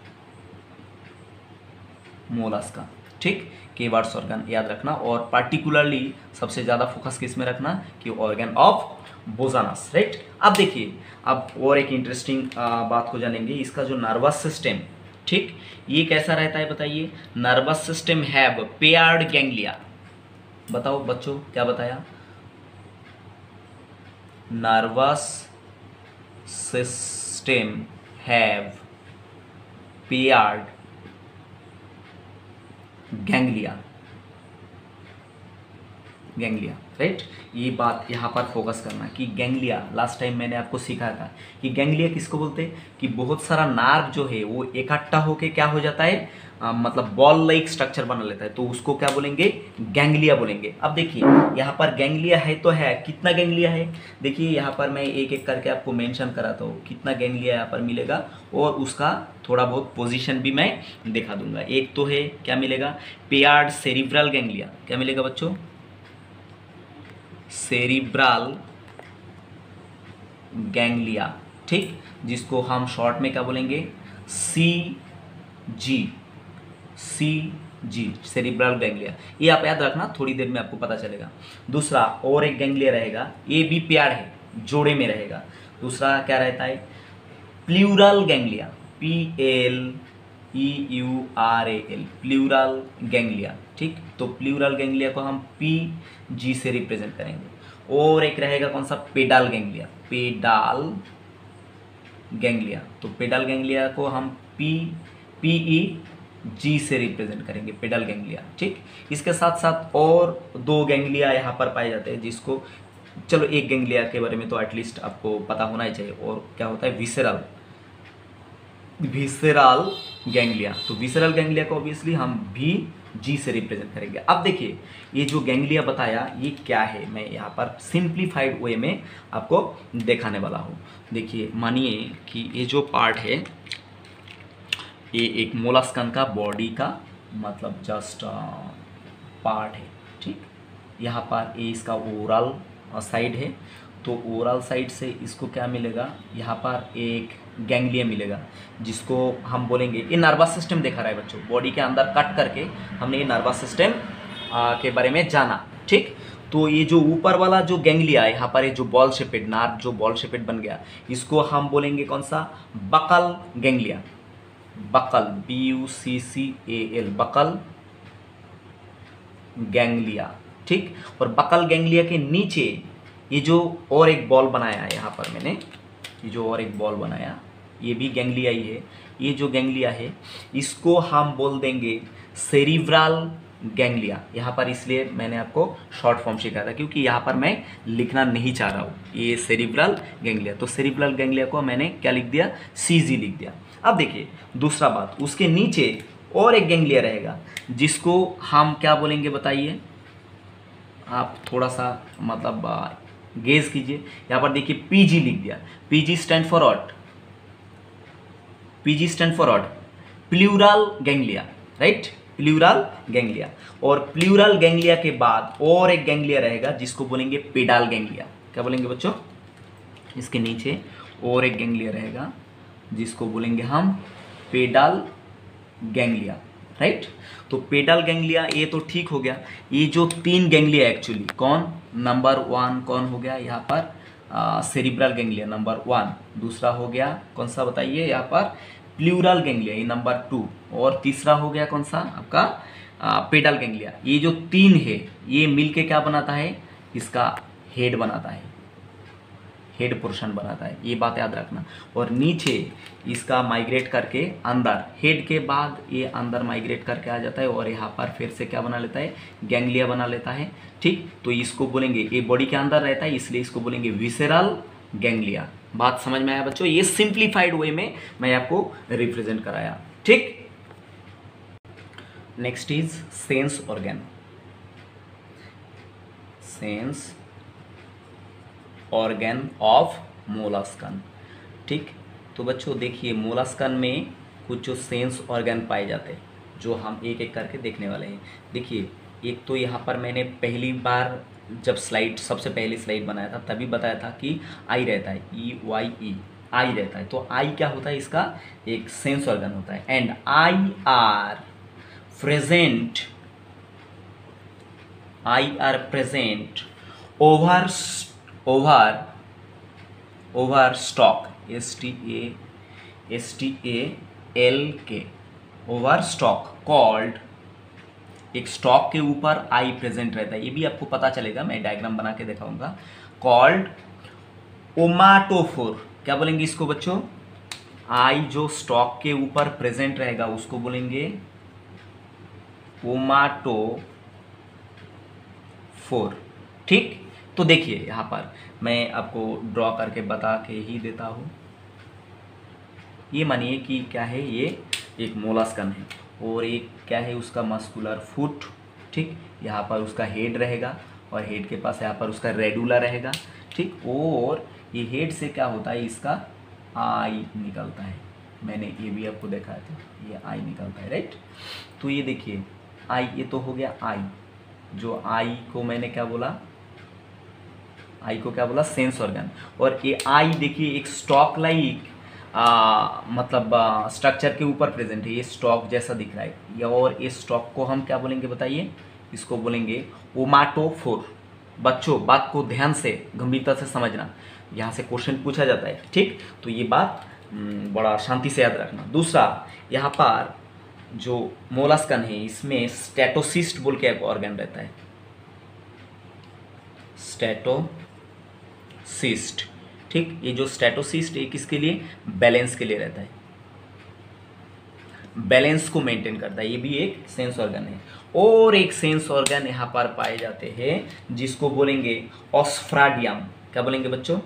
मोलस्का। ठीक, केवार्ड्स ऑर्गन याद रखना, और पार्टिकुलरली सबसे ज़्यादा फोकस किस में रखना कि ऑर्गन ऑफ बुजानस। राइट, अब देखिए, अब और एक इंटरेस्टिंग बात को जानेंगे, इसका जो नर्वस सिस्टम, ठीक, ये कैसा रहता है बताइए? Nervous system have paired ganglia. बताओ बच्चों, क्या बताया? Nervous system have paired ganglia. Ganglia, right, ये बात यहाँ पर फोकस करना कि गैंग्लिया, लास्ट टाइम मैंने आपको सिखाया था कि गैंग्लिया किसको बोलते हैं? कि बहुत सारा नार्व जो है वो इकट्ठा होके क्या हो जाता है, आ, मतलब बॉल लाइक स्ट्रक्चर बना लेता है, तो उसको क्या बोलेंगे? गैंग्लिया बोलेंगे। अब देखिए यहाँ पर गैंग्लिया है तो है, कितना गैंग्लिया है? देखिए यहाँ पर मैं एक एक करके आपको मेंशन कराता हूँ कितना गैंग्लिया यहाँ पर मिलेगा, और उसका थोड़ा बहुत पोजीशन भी मैं दिखा दूंगा। एक तो है, क्या मिलेगा? Paired cerebral ganglia. क्या मिलेगा बच्चों? Cerebral ganglia. ठीक, जिसको हम शॉर्ट में क्या बोलेंगे? C G. C G, cerebral ganglia. ये आप याद रखना, थोड़ी देर में आपको पता चलेगा। दूसरा और एक गैंग्लिया रहेगा, ये भी पेयर्ड है, जोड़े में रहेगा। दूसरा क्या रहता है? Pleural ganglia. P L E U R A L, pleural ganglia. ठीक, तो प्लूरल गैंग्लिया को हम पी जी से रिप्रेजेंट करेंगे। और एक रहेगा कौन सा? पेडाल गैंग्लिया। पेडाल गैंग्लिया, तो पेडाल गैंग्लिया को हम पी पी ई जी से रिप्रेजेंट करेंगे, पेडल गैंग्लिया। ठीक, इसके साथ साथ और दो गैंग्लिया यहाँ पर पाए जाते हैं, जिसको, चलो एक गैंग्लिया के बारे में तो एटलीस्ट आपको पता होना ही चाहिए, और क्या होता है? Visceral visceral ganglia. तो विसेरल गैंग्लिया को ऑब्वियसली हम भी जी से रिप्रेजेंट करेंगे। अब देखिए ये जो गैंग्लिया बताया ये क्या है, मैं यहाँ पर सिंप्लीफाइड वे में आपको दिखाने वाला हूँ। देखिए मानिए कि ये जो पार्ट है ये एक मोलस्कन का बॉडी का मतलब जस्ट पार्ट है। ठीक, यहाँ पर ये इसका ओरल साइड है, तो ओरल साइड से इसको क्या मिलेगा? यहाँ पर एक गैंग्लिया मिलेगा, जिसको हम बोलेंगे, ये नर्वस सिस्टम देखा रहा है बच्चों, बॉडी के अंदर कट करके हमने ये नर्वस सिस्टम के बारे में जाना। ठीक, तो ये जो ऊपर वाला जो गैंग्लिया है यहाँ पर, ये जो बॉल शेपेड नार्व जो बॉल शेपेड बन गया, इसको हम बोलेंगे कौन सा? Buccal ganglia. Buccal, B U C C A L, buccal ganglia. ठीक, और बकल गैंग्लिया के नीचे ये जो और एक बॉल बनाया है यहाँ पर मैंने, ये जो और एक बॉल बनाया ये भी गैंग्लिया ही है। ये जो गैंग्लिया है इसको हम बोल देंगे सेरिब्रल गैंग्लिया। यहाँ पर इसलिए मैंने आपको शॉर्ट फॉर्म सिखाया था, क्योंकि यहाँ पर मैं लिखना नहीं चाह रहा हूँ ये सेरिब्रल गैंग्लिया, तो सेरिब्रल गैंग्लिया को मैंने क्या लिख दिया? सीजी लिख दिया। अब देखिए दूसरा बात, उसके नीचे और एक गैंग्लिया रहेगा, जिसको हम क्या बोलेंगे बताइए? आप थोड़ा सा मतलब गेज कीजिए। यहाँ पर देखिए पीजी लिख दिया। PG stand for what? PG stand for what? Pleural ganglia, right, pleural ganglia. और प्लूरल गैंग्लिया के बाद और एक गैंग्लिया रहेगा जिसको बोलेंगे पेडाल गैंग्लिया। क्या बोलेंगे बच्चों? इसके नीचे और एक गैंग्लिया रहेगा जिसको बोलेंगे हम पेडाल गैंग्लिया, राइट। तो पेडल गैंग्लिया ये तो ठीक हो गया। ये जो तीन गैंग्लिया एक्चुअली कौन, नंबर वन कौन हो गया यहाँ पर, सेरिब्रल गैंग्लिया नंबर वन। दूसरा हो गया कौन सा बताइए यहाँ पर, प्लूरल गैंग्लिया ये नंबर टू। और तीसरा हो गया कौन सा आपका, पेडल गैंग्लिया। ये जो तीन है ये मिलके क्या बनाता है, इसका हेड बनाता है, हेड पोर्शन बनाता है, ये बात याद रखना। और नीचे इसका माइग्रेट करके अंदर, हेड के बाद ये अंदर माइग्रेट करके आ जाता है और यहाँ पर फिर से क्या बना लेता है, गैंग्लिया बना लेता है, ठीक। तो इसको बोलेंगे, ये बॉडी के अंदर रहता है इसलिए इसको बोलेंगे विसेरल गैंग्लिया। बात समझ में आया बच्चों, ये सिंप्लीफाइड वे में मैं आपको रिप्रेजेंट कराया, ठीक। Next is sense organ, sense organ of molluscan, ठीक। तो बच्चों देखिए मोलास्कन में कुछ जो सेंस ऑर्गन पाए जाते हैं जो हम एक एक करके देखने वाले हैं। देखिए एक तो यहाँ पर मैंने पहली बार जब स्लाइड, सबसे पहली स्लाइड बनाया था तभी बताया था कि आई रहता है, ई वाई ई, आई रहता है। तो आई क्या होता है, इसका एक सेंस ऑर्गन होता है। And eye are present, eye are present over over over stalk, S T A S T A L K, over stalk called, एक स्टॉक के ऊपर आई प्रेजेंट रहता है, ये भी आपको पता चलेगा, मैं डायग्राम बना के दिखाऊंगा। कॉल्ड ओमाटोफोर, क्या बोलेंगे इसको बच्चों, आई जो स्टॉक के ऊपर प्रेजेंट रहेगा उसको बोलेंगे ओमाटोफोर, ठीक। तो देखिए यहाँ पर मैं आपको ड्रॉ करके बता के ही देता हूँ। ये मानिए कि क्या है, ये एक मोलास्कन है और एक क्या है उसका मस्कुलर फुट, ठीक। यहाँ पर उसका हेड रहेगा और हेड के पास यहाँ पर उसका रेडुला रहेगा, ठीक। और ये हेड से क्या होता है, इसका आई निकलता है, मैंने ये भी आपको दिखाया था, ये आई निकलता है, राइट। तो ये देखिए आई, ये तो हो गया आई, जो आई को मैंने क्या बोला, आई को क्या बोला, सेंस ऑर्गन। और ये आई देखिए एक स्टॉक लाइक मतलब स्ट्रक्चर के ऊपर प्रेजेंट है, ये स्टॉक जैसा दिख रहा है ये, और इस स्टॉक को हम क्या बोलेंगे बताइए, इसको बोलेंगे ओमाटोफोर। बच्चों बात को ध्यान से गंभीरता से समझना, यहाँ से क्वेश्चन पूछा जाता है, ठीक। तो ये बात बड़ा शांति से याद रखना। दूसरा यहाँ पर जो मोलास्कन है इसमें स्टेटोसिस्ट बोल के एक ऑर्गन रहता है, स्टेटोसिस्ट, ठीक। ये जो स्टेटोसिस्ट एक किसके लिए, बैलेंस के लिए रहता है, बैलेंस को मेंटेन करता है, ये भी एक सेंस ऑर्गन है। और एक सेंस ऑर्गन यहाँ पर पाए जाते हैं जिसको बोलेंगे ऑस्फ्राडियम, क्या बोलेंगे बच्चों,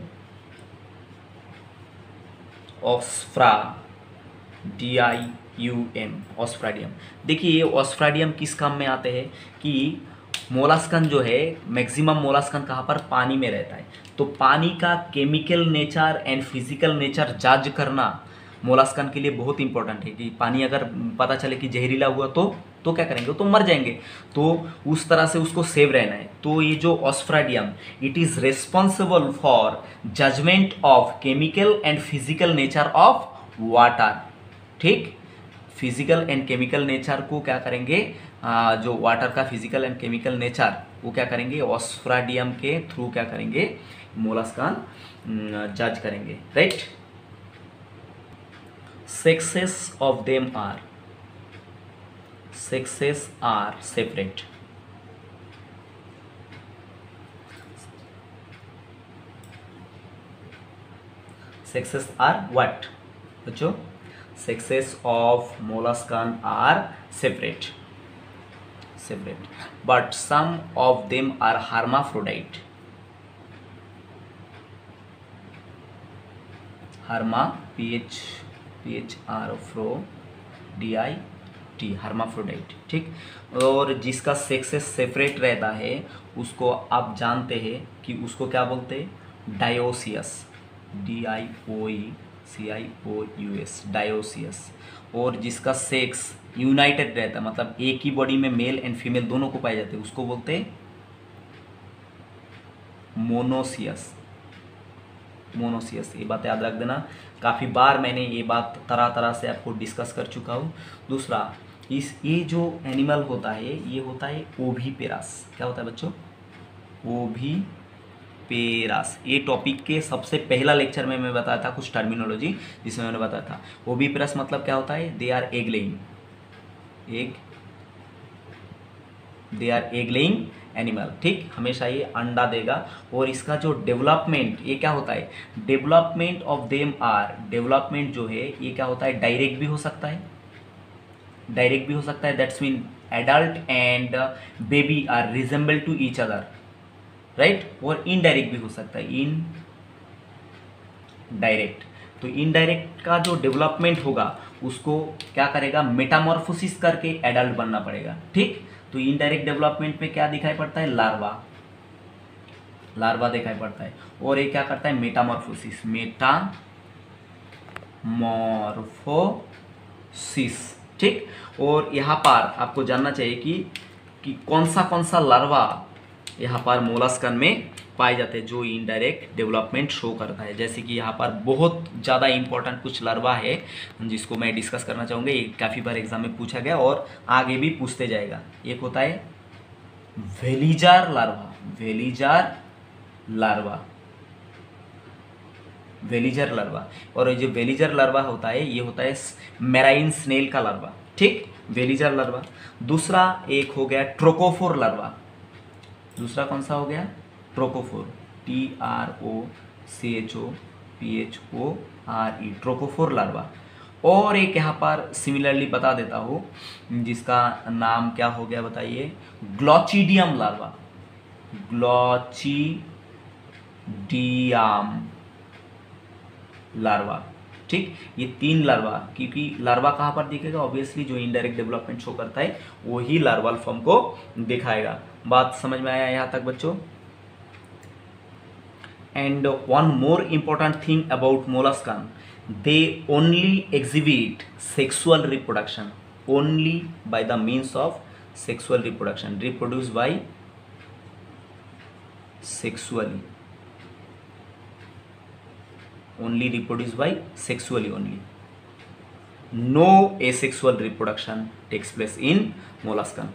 osphra, D I U M, osphradium. देखिए ये ऑस्फ्राडियम किस काम में आते हैं कि मोलास्कन जो है, मैक्सिमम मोलास्कन कहाँ पर, पानी में रहता है। तो पानी का chemical nature and physical nature जज करना मोलास्कन के लिए बहुत इंपॉर्टेंट है कि पानी अगर पता चले कि जहरीला हुआ तो तो क्या करेंगे, तो मर जाएंगे, तो उस तरह से उसको सेव रहना है। तो ये जो osphradium, it is responsible for judgement of chemical and physical nature of water, ठीक। फिजिकल एंड केमिकल नेचर को क्या करेंगे, आ, जो वाटर का फिजिकल एंड केमिकल नेचर वो क्या करेंगे, ऑस्फ्राडियम के थ्रू क्या करेंगे, मोलास्कन जज करेंगे, right. sexes of them are, sexes are separate, sexes are what बच्चों, sexes of molluscan are separate, separate, but some of them are hermaphrodite, herma, ph P R phro D I T, hermaphrodite, ठीक। और जिसका sexes separate रहता है उसको आप जानते हैं कि उसको क्या बोलते हैं, dioecious, D I O E C I O U S, dioecious. और जिसका सेक्स यूनाइटेड रहता है, मतलब एक ही बॉडी में मेल एंड फीमेल दोनों को पाए जाते हैं, उसको बोलते हैं मोनोसियस, मोनोसियस। ये बात याद रख देना, काफ़ी बार मैंने ये बात तरह तरह से आपको डिस्कस कर चुका हूँ। दूसरा, इस ये जो एनिमल होता है ये होता है ओविपेरस। क्या होता है बच्चों? ओविपेरस। ये टॉपिक के सबसे पहला लेक्चर में मैं बताया था कुछ टर्मिनोलॉजी, जिसमें मैंने बताया था ओविपेरस मतलब क्या होता है, they are egg laying egg they are egg laying animal. ठीक, हमेशा ये अंडा देगा। और इसका जो डेवलपमेंट, ये क्या होता है, development of them are, development जो है ये क्या होता है, डायरेक्ट भी हो सकता है, डायरेक्ट भी हो सकता है, that's mean adult and baby are resemble to each other, right. और इनडायरेक्ट भी हो सकता है, इन डायरेक्ट। तो इनडायरेक्ट का जो डेवलपमेंट होगा उसको क्या करेगा, मेटामॉर्फोसिस करके एडल्ट बनना पड़ेगा। ठीक, तो इनडायरेक्ट डेवलपमेंट में क्या दिखाई पड़ता है, लार्वा, लार्वा दिखाई पड़ता है। और ये क्या करता है, मेटामॉर्फोसिस, मेटामॉर्फोसिस। ठीक, और यहाँ पर आपको जानना चाहिए कि कि कौन सा कौन सा लार्वा यहाँ पर मोलस्कन में पाए जाते हैं जो इनडायरेक्ट डेवलपमेंट शो करता है। जैसे कि यहाँ पर बहुत ज़्यादा इंपॉर्टेंट कुछ लार्वा है जिसको मैं डिस्कस करना चाहूँगा, ये काफ़ी बार एग्जाम में पूछा गया और आगे भी पूछते जाएगा। एक होता है veliger larva, veliger larva, veliger larva. और ये जो वेलिजर लार्वा होता है ये होता है मैराइन स्नेल का लार्वा। ठीक, वेलिजर लार्वा। दूसरा एक हो गया ट्रोकोफोर लार्वा। दूसरा कौन सा हो गया, trochophore, T R O C H O P H O R E, trochophore larva. और एक यहाँ पर सिमिलरली बता देता हूँ जिसका नाम क्या हो गया बताइए, ग्लॉचिडियम लार्वा, ग्लॉचिडियम लार्वा। ठीक, ये तीन लार्वा, क्योंकि लार्वा कहाँ पर दिखेगा, ऑब्वियसली जो इनडायरेक्ट डेवलपमेंट शो करता है वही लार्वल फॉर्म को दिखाएगा। बात समझ में आया यहाँ तक बच्चों? And one more important thing about molluscan, they only exhibit sexual reproduction only by the means of sexual reproduction, reproduce by sexually, only reproduce by sexually only, no asexual reproduction takes place in molluscan।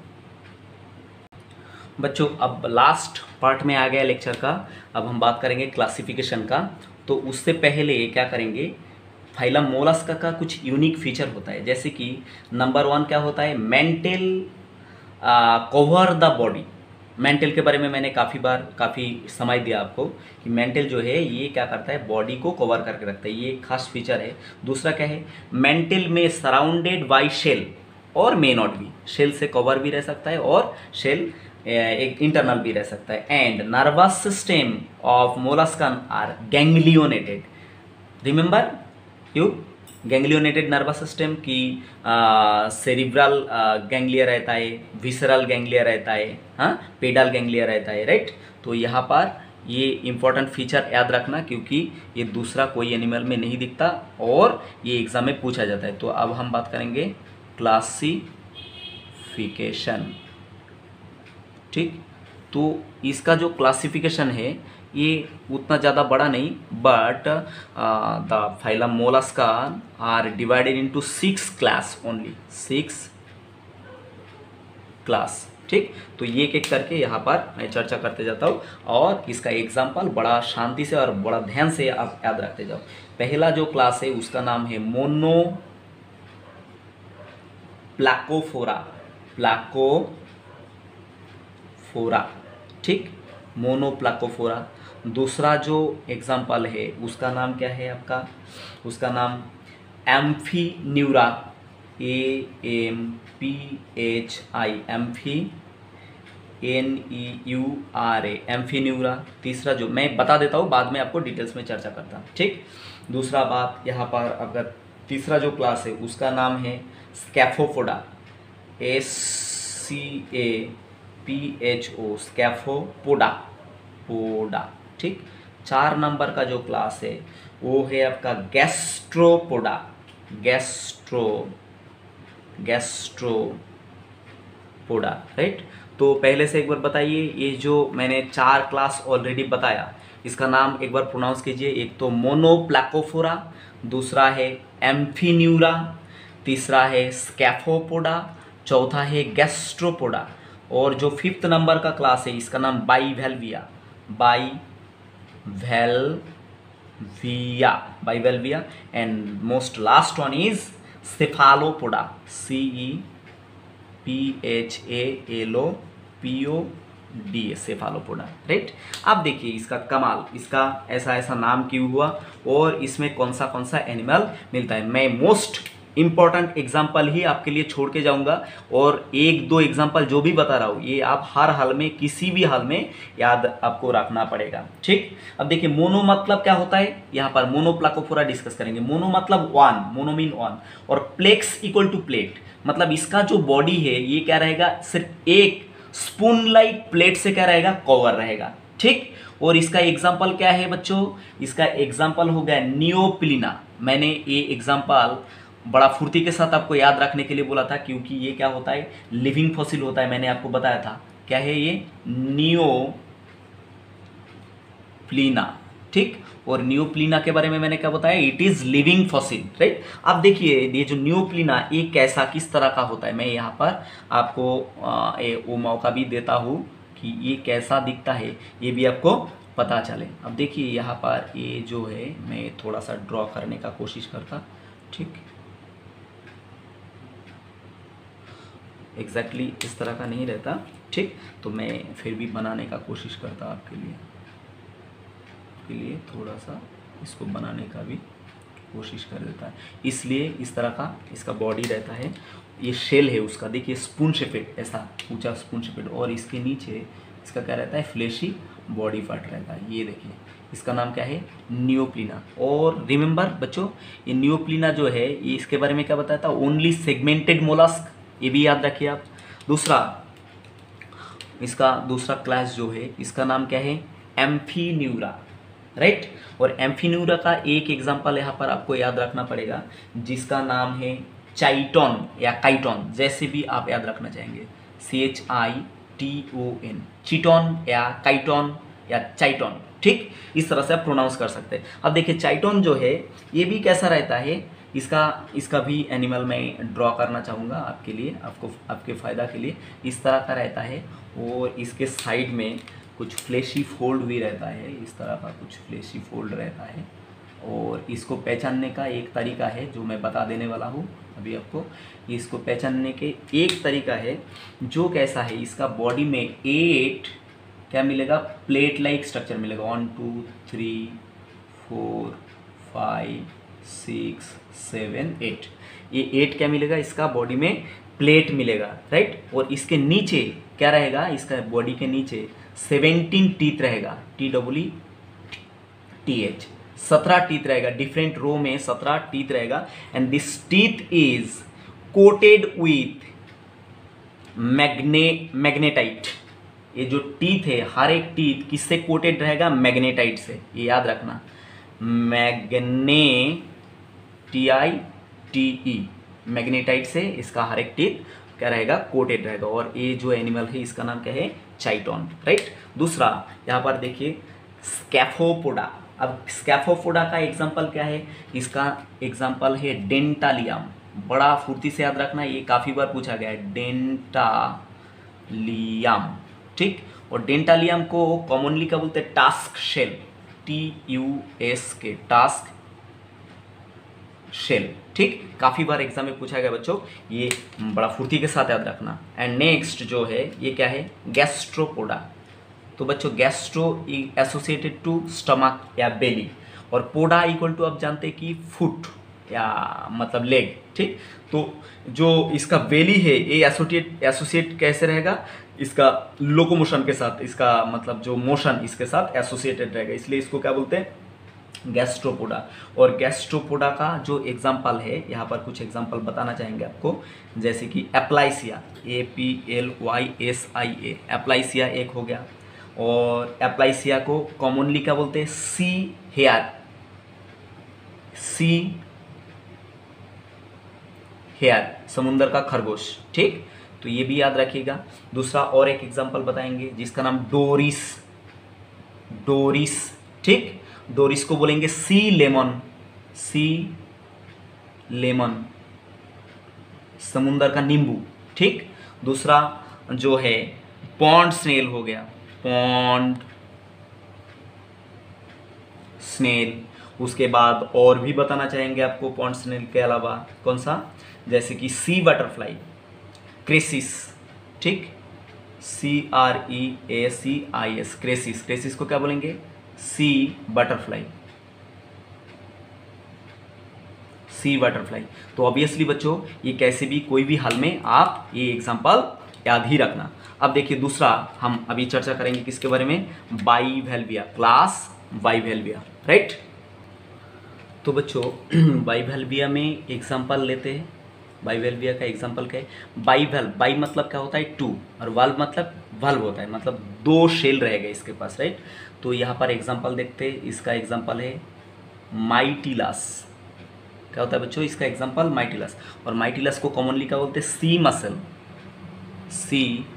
बच्चों अब last part में आ गया lecture का, अब हम बात करेंगे classification का। तो उससे पहले क्या करेंगे, फाइलम मोलस्का का कुछ यूनिक फीचर होता है। जैसे कि नंबर वन क्या होता है, mantle cover the body. Mantle के बारे में मैंने काफ़ी बार काफ़ी समय दिया आपको कि मेंटल जो है ये क्या करता है, बॉडी को कवर करके रखता है, ये एक खास फीचर है। दूसरा क्या है, मेंटल में सराउंडेड बाय शेल और मे नॉट बी, शेल से कवर भी रह सकता है और शेल एक इंटरनल भी रह सकता है। And nervous system of molluscan are ganglionated, remember you, ganglionated nervous system की सेरिब्रल गैंग्लिया रहता है, विसरल गैंग्लिया रहता है, हाँ, पेडल गैंग्लिया रहता है, राइट। तो यहाँ पर ये इंपॉर्टेंट फीचर याद रखना क्योंकि ये दूसरा कोई एनिमल में नहीं दिखता और ये एग्जाम में पूछा जाता है। तो अब हम बात करेंगे क्लासिफिकेशन। ठीक, तो इसका जो क्लासिफिकेशन है ये उतना ज़्यादा बड़ा नहीं, but the phylum mollusca are divided into six class only, six class. ठीक, तो ये एक एक करके यहाँ पर मैं चर्चा करते जाता हूँ और इसका एग्जाम्पल बड़ा शांति से और बड़ा ध्यान से आप याद रखते जाओ। पहला जो क्लास है उसका नाम है मोनो प्लाकोफोरा, प्लाकोफोरा। ठीक, मोनोप्लाकोफोरा। दूसरा जो एग्जाम्पल है उसका नाम क्या है आपका, उसका नाम amphineura, A M P H I, amphi N E U R A, amphineura. तीसरा जो मैं बता देता हूँ, बाद में आपको डिटेल्स में चर्चा करता हूँ। ठीक, दूसरा बात यहाँ पर अगर तीसरा जो क्लास है उसका नाम है scaphopoda, S C A P H O, scaphopoda, poda. ठीक, चार नंबर का जो क्लास है वो है आपका गैस्ट्रोपोडा, गैस्ट्रो गैस्ट्रोपोडा, राइट। तो पहले से एक बार बताइए, ये जो मैंने चार क्लास ऑलरेडी बताया इसका नाम एक बार प्रोनाउंस कीजिए। एक तो मोनोप्लाकोफोरा, दूसरा है एम्फीन्यूरा, तीसरा है स्कैफोपोडा, चौथा है गैस्ट्रोपोडा, और जो फिफ्थ नंबर का क्लास है इसका नाम bivalvia, bivalvia, bivalvia, and most last one is cephalopoda, C E P H A L O P O D S, cephalopoda, right. अब देखिए इसका कमाल, इसका ऐसा ऐसा नाम क्यों हुआ और इसमें कौन सा कौन सा एनिमल मिलता है। मैं मोस्ट इंपॉर्टेंट एग्जाम्पल ही आपके लिए छोड़ के जाऊंगा, और एक दो एग्जाम्पल जो भी बता रहा हूँ ये आप हर हाल में, किसी भी हाल में याद आपको रखना पड़ेगा, ठीक। अब देखिए मोनो मतलब क्या होता है, यहाँ पर मोनोप्लाकोफोरा डिस्कस करेंगे। मोनो मतलब वन, मोनो मीन वन, और प्लेक्स इक्वल टू प्लेट, मतलब इसका जो बॉडी है ये क्या रहेगा, सिर्फ एक स्पून लाइक प्लेट से क्या रहेगा, कवर रहेगा, ठीक। और इसका एग्जाम्पल क्या है बच्चों, इसका एग्जाम्पल हो गया नियोप्लिना। मैंने ये एग्जाम्पल बड़ा फुर्ती के साथ आपको याद रखने के लिए बोला था, क्योंकि ये क्या होता है, लिविंग फॉसिल होता है। मैंने आपको बताया था क्या है ये, नियोप्लिना, ठीक। और नियोप्लिना के बारे में मैंने क्या बताया, it is living fossil, right. अब देखिए ये जो नियोप्लिना ये कैसा, किस तरह का होता है, मैं यहाँ पर आपको आ, ए, वो मौका भी देता हूँ कि ये कैसा दिखता है ये भी आपको पता चले। अब देखिए यहाँ पर ये जो है मैं थोड़ा सा ड्रॉ करने का कोशिश करता, ठीक। एग्जैक्टली exactly इस तरह का नहीं रहता, ठीक। तो मैं फिर भी बनाने का कोशिश करता आपके लिए के लिए थोड़ा सा इसको बनाने का भी कोशिश कर देता है। इसलिए इस तरह का इसका बॉडी रहता है, ये शेल है उसका, देखिए स्पून शेपेड, ऐसा ऊंचा स्पून शेपेड, और इसके नीचे इसका क्या रहता है, फ्लैशी बॉडी पार्ट रहता है। ये देखिए इसका नाम क्या है, नियोप्लिना। और रिमेंबर बच्चों ये नियोप्लिना जो है ये इसके बारे में क्या बताया था, ओनली सेगमेंटेड मोलस्क, ये भी याद रखिए आप। दूसरा इसका दूसरा क्लास जो है इसका नाम क्या है, एम्फीन्यूरा, राइट। और एम्फीन्यूरा का एक एग्जांपल यहाँ पर आपको याद रखना पड़ेगा जिसका नाम है चाइटोन या काइटोन, जैसे भी आप याद रखना चाहेंगे, C H I T O N, chiton या काइटोन या चाइटोन, ठीक। इस तरह से आप प्रोनाउंस कर सकते हैं। अब देखिए चाइटोन जो है ये भी कैसा रहता है, इसका इसका भी एनिमल मैं ड्रॉ करना चाहूँगा आपके लिए, आपको आपके फ़ायदा के लिए। इस तरह का रहता है और इसके साइड में कुछ फ्लैशी फोल्ड भी रहता है, इस तरह का कुछ फ्लैशी फोल्ड रहता है। और इसको पहचानने का एक तरीका है जो मैं बता देने वाला हूँ अभी आपको। इसको पहचानने के एक तरीका है जो कैसा है, इसका बॉडी में एट क्या मिलेगा, प्लेट लाइक स्ट्रक्चर मिलेगा, one two three four five six seven eight, ये एट क्या मिलेगा, इसका बॉडी में प्लेट मिलेगा, राइट। और इसके नीचे क्या रहेगा, इसका बॉडी के नीचे सेवेंटीन टीथ रहेगा, टी डब्ल्यू टी एच, सत्रह टीथ रहेगा, डिफरेंट रो में सत्रह टीथ रहेगा। And this teeth is coated with magne magnetite. ये जो टीथ है हर एक टीथ किससे कोटेड रहेगा, मैग्नेटाइट से, ये याद रखना, magne T I T E, magnetite से इसका हर एक टीथ क्या रहेगा, कोटेड रहेगा। और ये जो एनिमल है इसका नाम क्या है, चाइटोन, राइट। दूसरा यहाँ पर देखिए स्कैफोपोडा। अब स्कैफोपोडा का एग्जांपल क्या है, इसका एग्जांपल है डेंटालियम, बड़ा फुर्ती से याद रखना, ये काफ़ी बार पूछा गया है, डेंटालियम, ठीक। और डेंटालियम को कॉमनली क्या बोलते हैं, tusk shell, T U S K, tusk shell, ठीक। काफ़ी बार एग्जाम में पूछा गया बच्चों, ये बड़ा फुर्ती के साथ याद रखना। एंड नेक्स्ट जो है ये क्या है, गैस्ट्रोपोडा। तो बच्चों गैस्ट्रो एसोसिएटेड टू स्टमक या बेली, और पोडा इक्वल टू आप जानते हैं कि फुट या मतलब लेग, ठीक। तो जो इसका बेली है ये एसोसिएट एसोसिएट कैसे रहेगा, इसका लोकोमोशन के साथ, इसका मतलब जो मोशन इसके साथ एसोसिएटेड रहेगा, इसलिए इसको क्या बोलते हैं, गैस्ट्रोपोडा। और गैस्ट्रोपोडा का जो एग्जाम्पल है यहाँ पर कुछ एग्जाम्पल बताना चाहेंगे आपको, जैसे कि aplysia, A P L Y S I A, aplysia एक हो गया। और एप्लाइसिया को कॉमनली क्या बोलते हैं, सी हेयर, सी हेयर, समुंदर का खरगोश, ठीक। तो ये भी याद रखिएगा। दूसरा और एक एग्जाम्पल बताएंगे जिसका नाम डोरिस, डोरिस ठीक। दो इसको बोलेंगे सी लेमन, सी लेमन, समुंदर का नींबू, ठीक। दूसरा जो है पॉन्ड स्नेल हो गया, पॉन्ड स्नेल। उसके बाद और भी बताना चाहेंगे आपको पॉन्ड स्नेल के अलावा कौन सा, जैसे कि सी बटरफ्लाई, क्रेसिस, ठीक, C R E A C I S, creseis. Creseis को क्या बोलेंगे, सी बटरफ्लाई, सी बटरफ्लाई। तो ऑब्वियसली बच्चों ये कैसे भी कोई भी हाल में आप ये एग्जांपल याद ही रखना। अब देखिए दूसरा हम अभी चर्चा करेंगे किसके बारे में, बाइवेल्विया, क्लास बाइवेल्विया, राइट। तो बच्चों बाइवेल्विया में एग्जांपल लेते हैं। बाइवेल्विया का एग्जांपल क्या है, बाइवेल्व, बाई मतलब क्या होता है टू, और वाल्व मतलब वाल्व होता है, मतलब दो शेल रहेगा इसके पास, राइट। तो यहाँ पर एग्जांपल देखते हैं, इसका एग्जांपल है माइटिलस। क्या होता है बच्चों इसका एग्जांपल, माइटिलस। और माइटिलस को कॉमनली क्या बोलते हैं, सी मसल, सी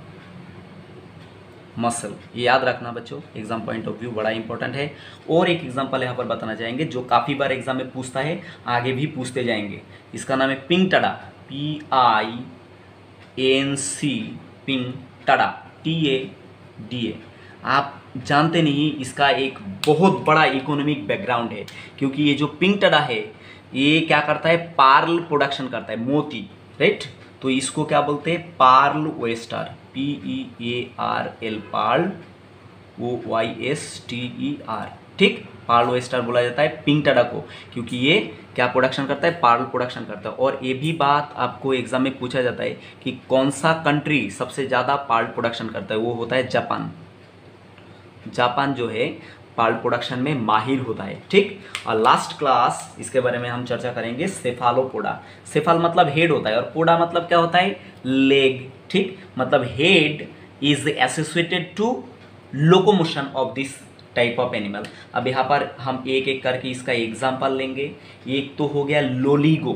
मसल। ये याद रखना बच्चों, एग्जाम पॉइंट ऑफ व्यू बड़ा इंपॉर्टेंट है। और एक एग्जांपल यहाँ पर बताना चाहेंगे जो काफ़ी बार एग्जाम में पूछता है, आगे भी पूछते जाएंगे। इसका नाम है pinctada, P I N C, pinctada, T A D A. आप जानते नहीं इसका एक बहुत बड़ा इकोनॉमिक बैकग्राउंड है, क्योंकि ये जो पिंक टडा है ये क्या करता है, पार्ल प्रोडक्शन करता है, मोती, राइट। तो इसको क्या बोलते हैं, pearl oyster, P E A R L, pearl O Y S T E R, ठीक। पार्ल ओएस्टर बोला जाता है पिंक टडा को, क्योंकि ये क्या प्रोडक्शन करता है, पार्ल प्रोडक्शन करता है। और ये भी बात आपको एग्जाम में पूछा जाता है कि कौन सा कंट्री सबसे ज़्यादा पार्ल प्रोडक्शन करता है, वो होता है जापान। जापान जो है पार्ल प्रोडक्शन में माहिर होता है, ठीक। और लास्ट क्लास इसके बारे में हम चर्चा करेंगे, सेफालोपोडा। सेफाल मतलब हेड होता है और पोडा मतलब क्या होता है, लेग, ठीक। मतलब head is associated to locomotion of this type of animal. अब यहाँ पर हम एक एक करके इसका एग्जाम्पल लेंगे। एक तो हो गया लोलीगो,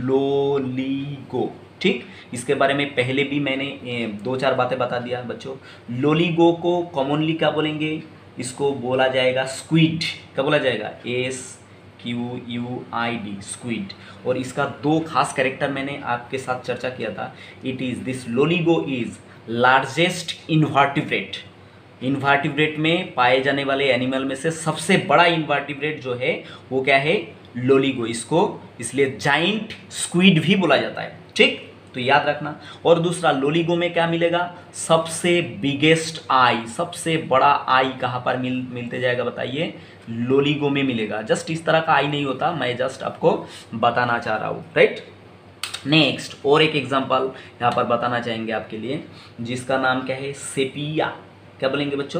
लोलीगो, ठीक। इसके बारे में पहले भी मैंने दो चार बातें बता दिया बच्चों। लोलीगो को कॉमनली क्या बोलेंगे, इसको बोला जाएगा स्क्विड। क्या बोला जाएगा, S Q U I D, squid. और इसका दो खास कैरेक्टर मैंने आपके साथ चर्चा किया था। It is this loligo is largest invertebrate. Invertebrate में पाए जाने वाले एनिमल में से सबसे बड़ा इन्वर्टिब्रेट जो है वो क्या है, लोलीगो। इसको इसलिए जाइंट स्क्विड भी बोला जाता है, ठीक। तो याद रखना। और दूसरा लोलीगो में क्या मिलेगा, सबसे बिगेस्ट आई, सबसे बड़ा आई कहाँ पर मिल मिलते जाएगा बताइए, लोलीगो में मिलेगा। जस्ट इस तरह का आई नहीं होता, मैं जस्ट आपको बताना चाह रहा हूँ, राइट। नेक्स्ट और एक एग्जांपल यहाँ पर बताना चाहेंगे आपके लिए, जिसका नाम क्या है, सेपिया। क्या बोलेंगे बच्चों,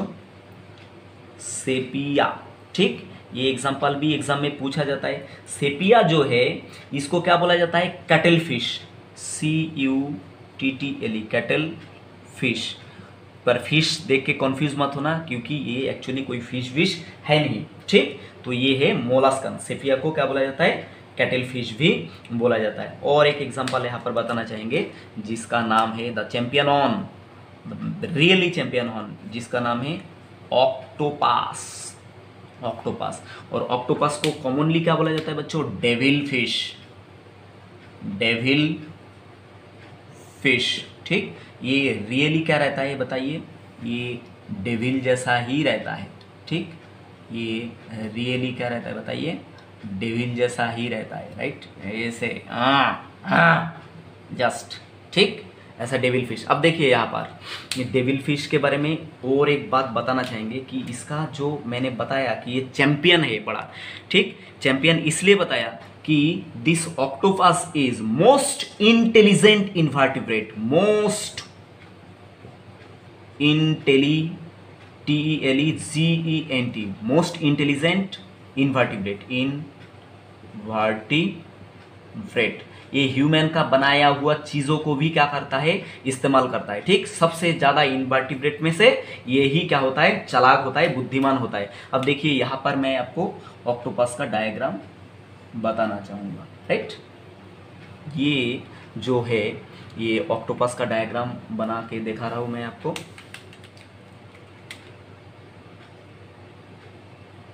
सेपिया, ठीक। ये एग्जांपल भी एग्जाम में पूछा जाता है। सेपिया जो है इसको क्या बोला जाता है, cuttle fish, C U T T L E, cuttle fish. पर फिश देख के कन्फ्यूज मत होना, क्योंकि ये एक्चुअली कोई फिश विश है नहीं, ठीक। तो ये है मोलास्कन। सेपिया को क्या बोला जाता है, कैटल फिश भी बोला जाता है। और एक एग्जांपल यहाँ पर बताना चाहेंगे जिसका नाम है the champion on, really champion on, जिसका नाम है ऑक्टोपास, ऑक्टोपास। और ऑक्टोपास को कॉमनली क्या बोला जाता है बच्चों, डेविल फिश, डेविल फिश, ठीक। ये रियली क्या रहता है बताइए, ये डेविल जैसा ही रहता है, ठीक। ये रियली क्या रहता है बताइए, डेविल जैसा ही रहता है, राइट। ऐसे हाँ हाँ जस्ट, ठीक, ऐसा डेविल फिश। अब देखिए यहाँ पर ये डेविल फिश के बारे में और एक बात बताना चाहेंगे कि इसका जो मैंने बताया कि ये चैंपियन है बड़ा, ठीक। चैंपियन इसलिए बताया कि this octopus is most intelligent invertebrate, most intelli T E L E G E N T, most intelligent invertebrate, invertebrate. ये ह्यूमन का बनाया हुआ चीज़ों को भी क्या करता है, इस्तेमाल करता है, ठीक। सबसे ज़्यादा इन्वर्टिब्रेट में से ये ही क्या होता है, चालाक होता है, बुद्धिमान होता है। अब देखिए यहाँ पर मैं आपको ऑक्टोपस का डायग्राम बताना चाहूँगा, राइट। ये जो है ये ऑक्टोपस का डायग्राम बना के दिखा रहा हूँ मैं आपको।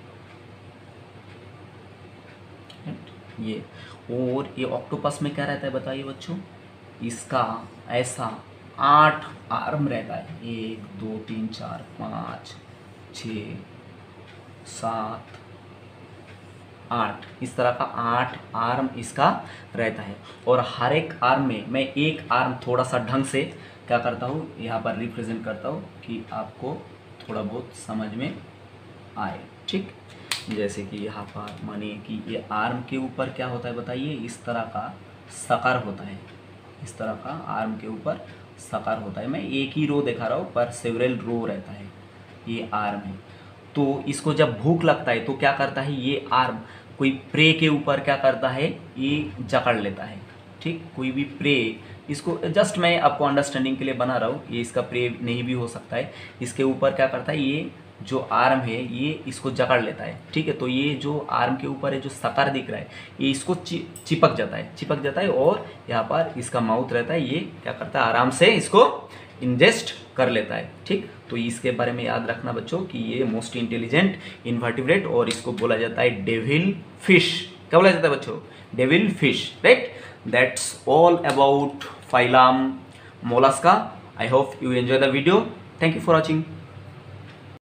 ये। और ये ऑक्टोपस में क्या रहता है बताइए बच्चों, इसका ऐसा आठ आर्म रहता है, एक दो तीन चार पाँच छ सात आठ, इस तरह का आठ आर्म इसका रहता है। और हर एक आर्म में मैं एक आर्म थोड़ा सा ढंग से क्या करता हूँ यहाँ पर रिप्रेजेंट करता हूँ कि आपको थोड़ा बहुत समझ में आए, ठीक। जैसे कि यहाँ पर मानिए कि ये आर्म के ऊपर क्या होता है बताइए, इस तरह का सकार होता है, इस तरह का आर्म के ऊपर सकार होता है। मैं एक ही रो दिखा रहा हूँ पर सेवरल रो रहता है, ये आर्म है। तो इसको जब भूख लगता है तो क्या करता है, ये आर्म कोई प्रे के ऊपर क्या करता है, ये जकड़ लेता है, ठीक। कोई भी प्रे, इसको जस्ट मैं आपको अंडरस्टैंडिंग के लिए बना रहा हूँ, ये इसका प्रे नहीं भी हो सकता है। इसके ऊपर क्या करता है, ये जो आर्म है ये इसको जकड़ लेता है, ठीक है। तो ये जो आर्म के ऊपर है जो सकार दिख रहा है, ये इसको चि, चिपक जाता है चिपक जाता है और यहाँ पर इसका माउथ रहता है, ये क्या करता है, आराम से इसको इंजेस्ट कर लेता है, ठीक। तो इसके बारे में याद रखना बच्चों कि ये मोस्ट इंटेलिजेंट इन्वर्टिब्रेट, और इसको बोला जाता है डेविल फिश। क्या बोला जाता है बच्चों, devil fish, right. That's all about phylum mollusca. I hope you enjoy the video. Thank you for watching.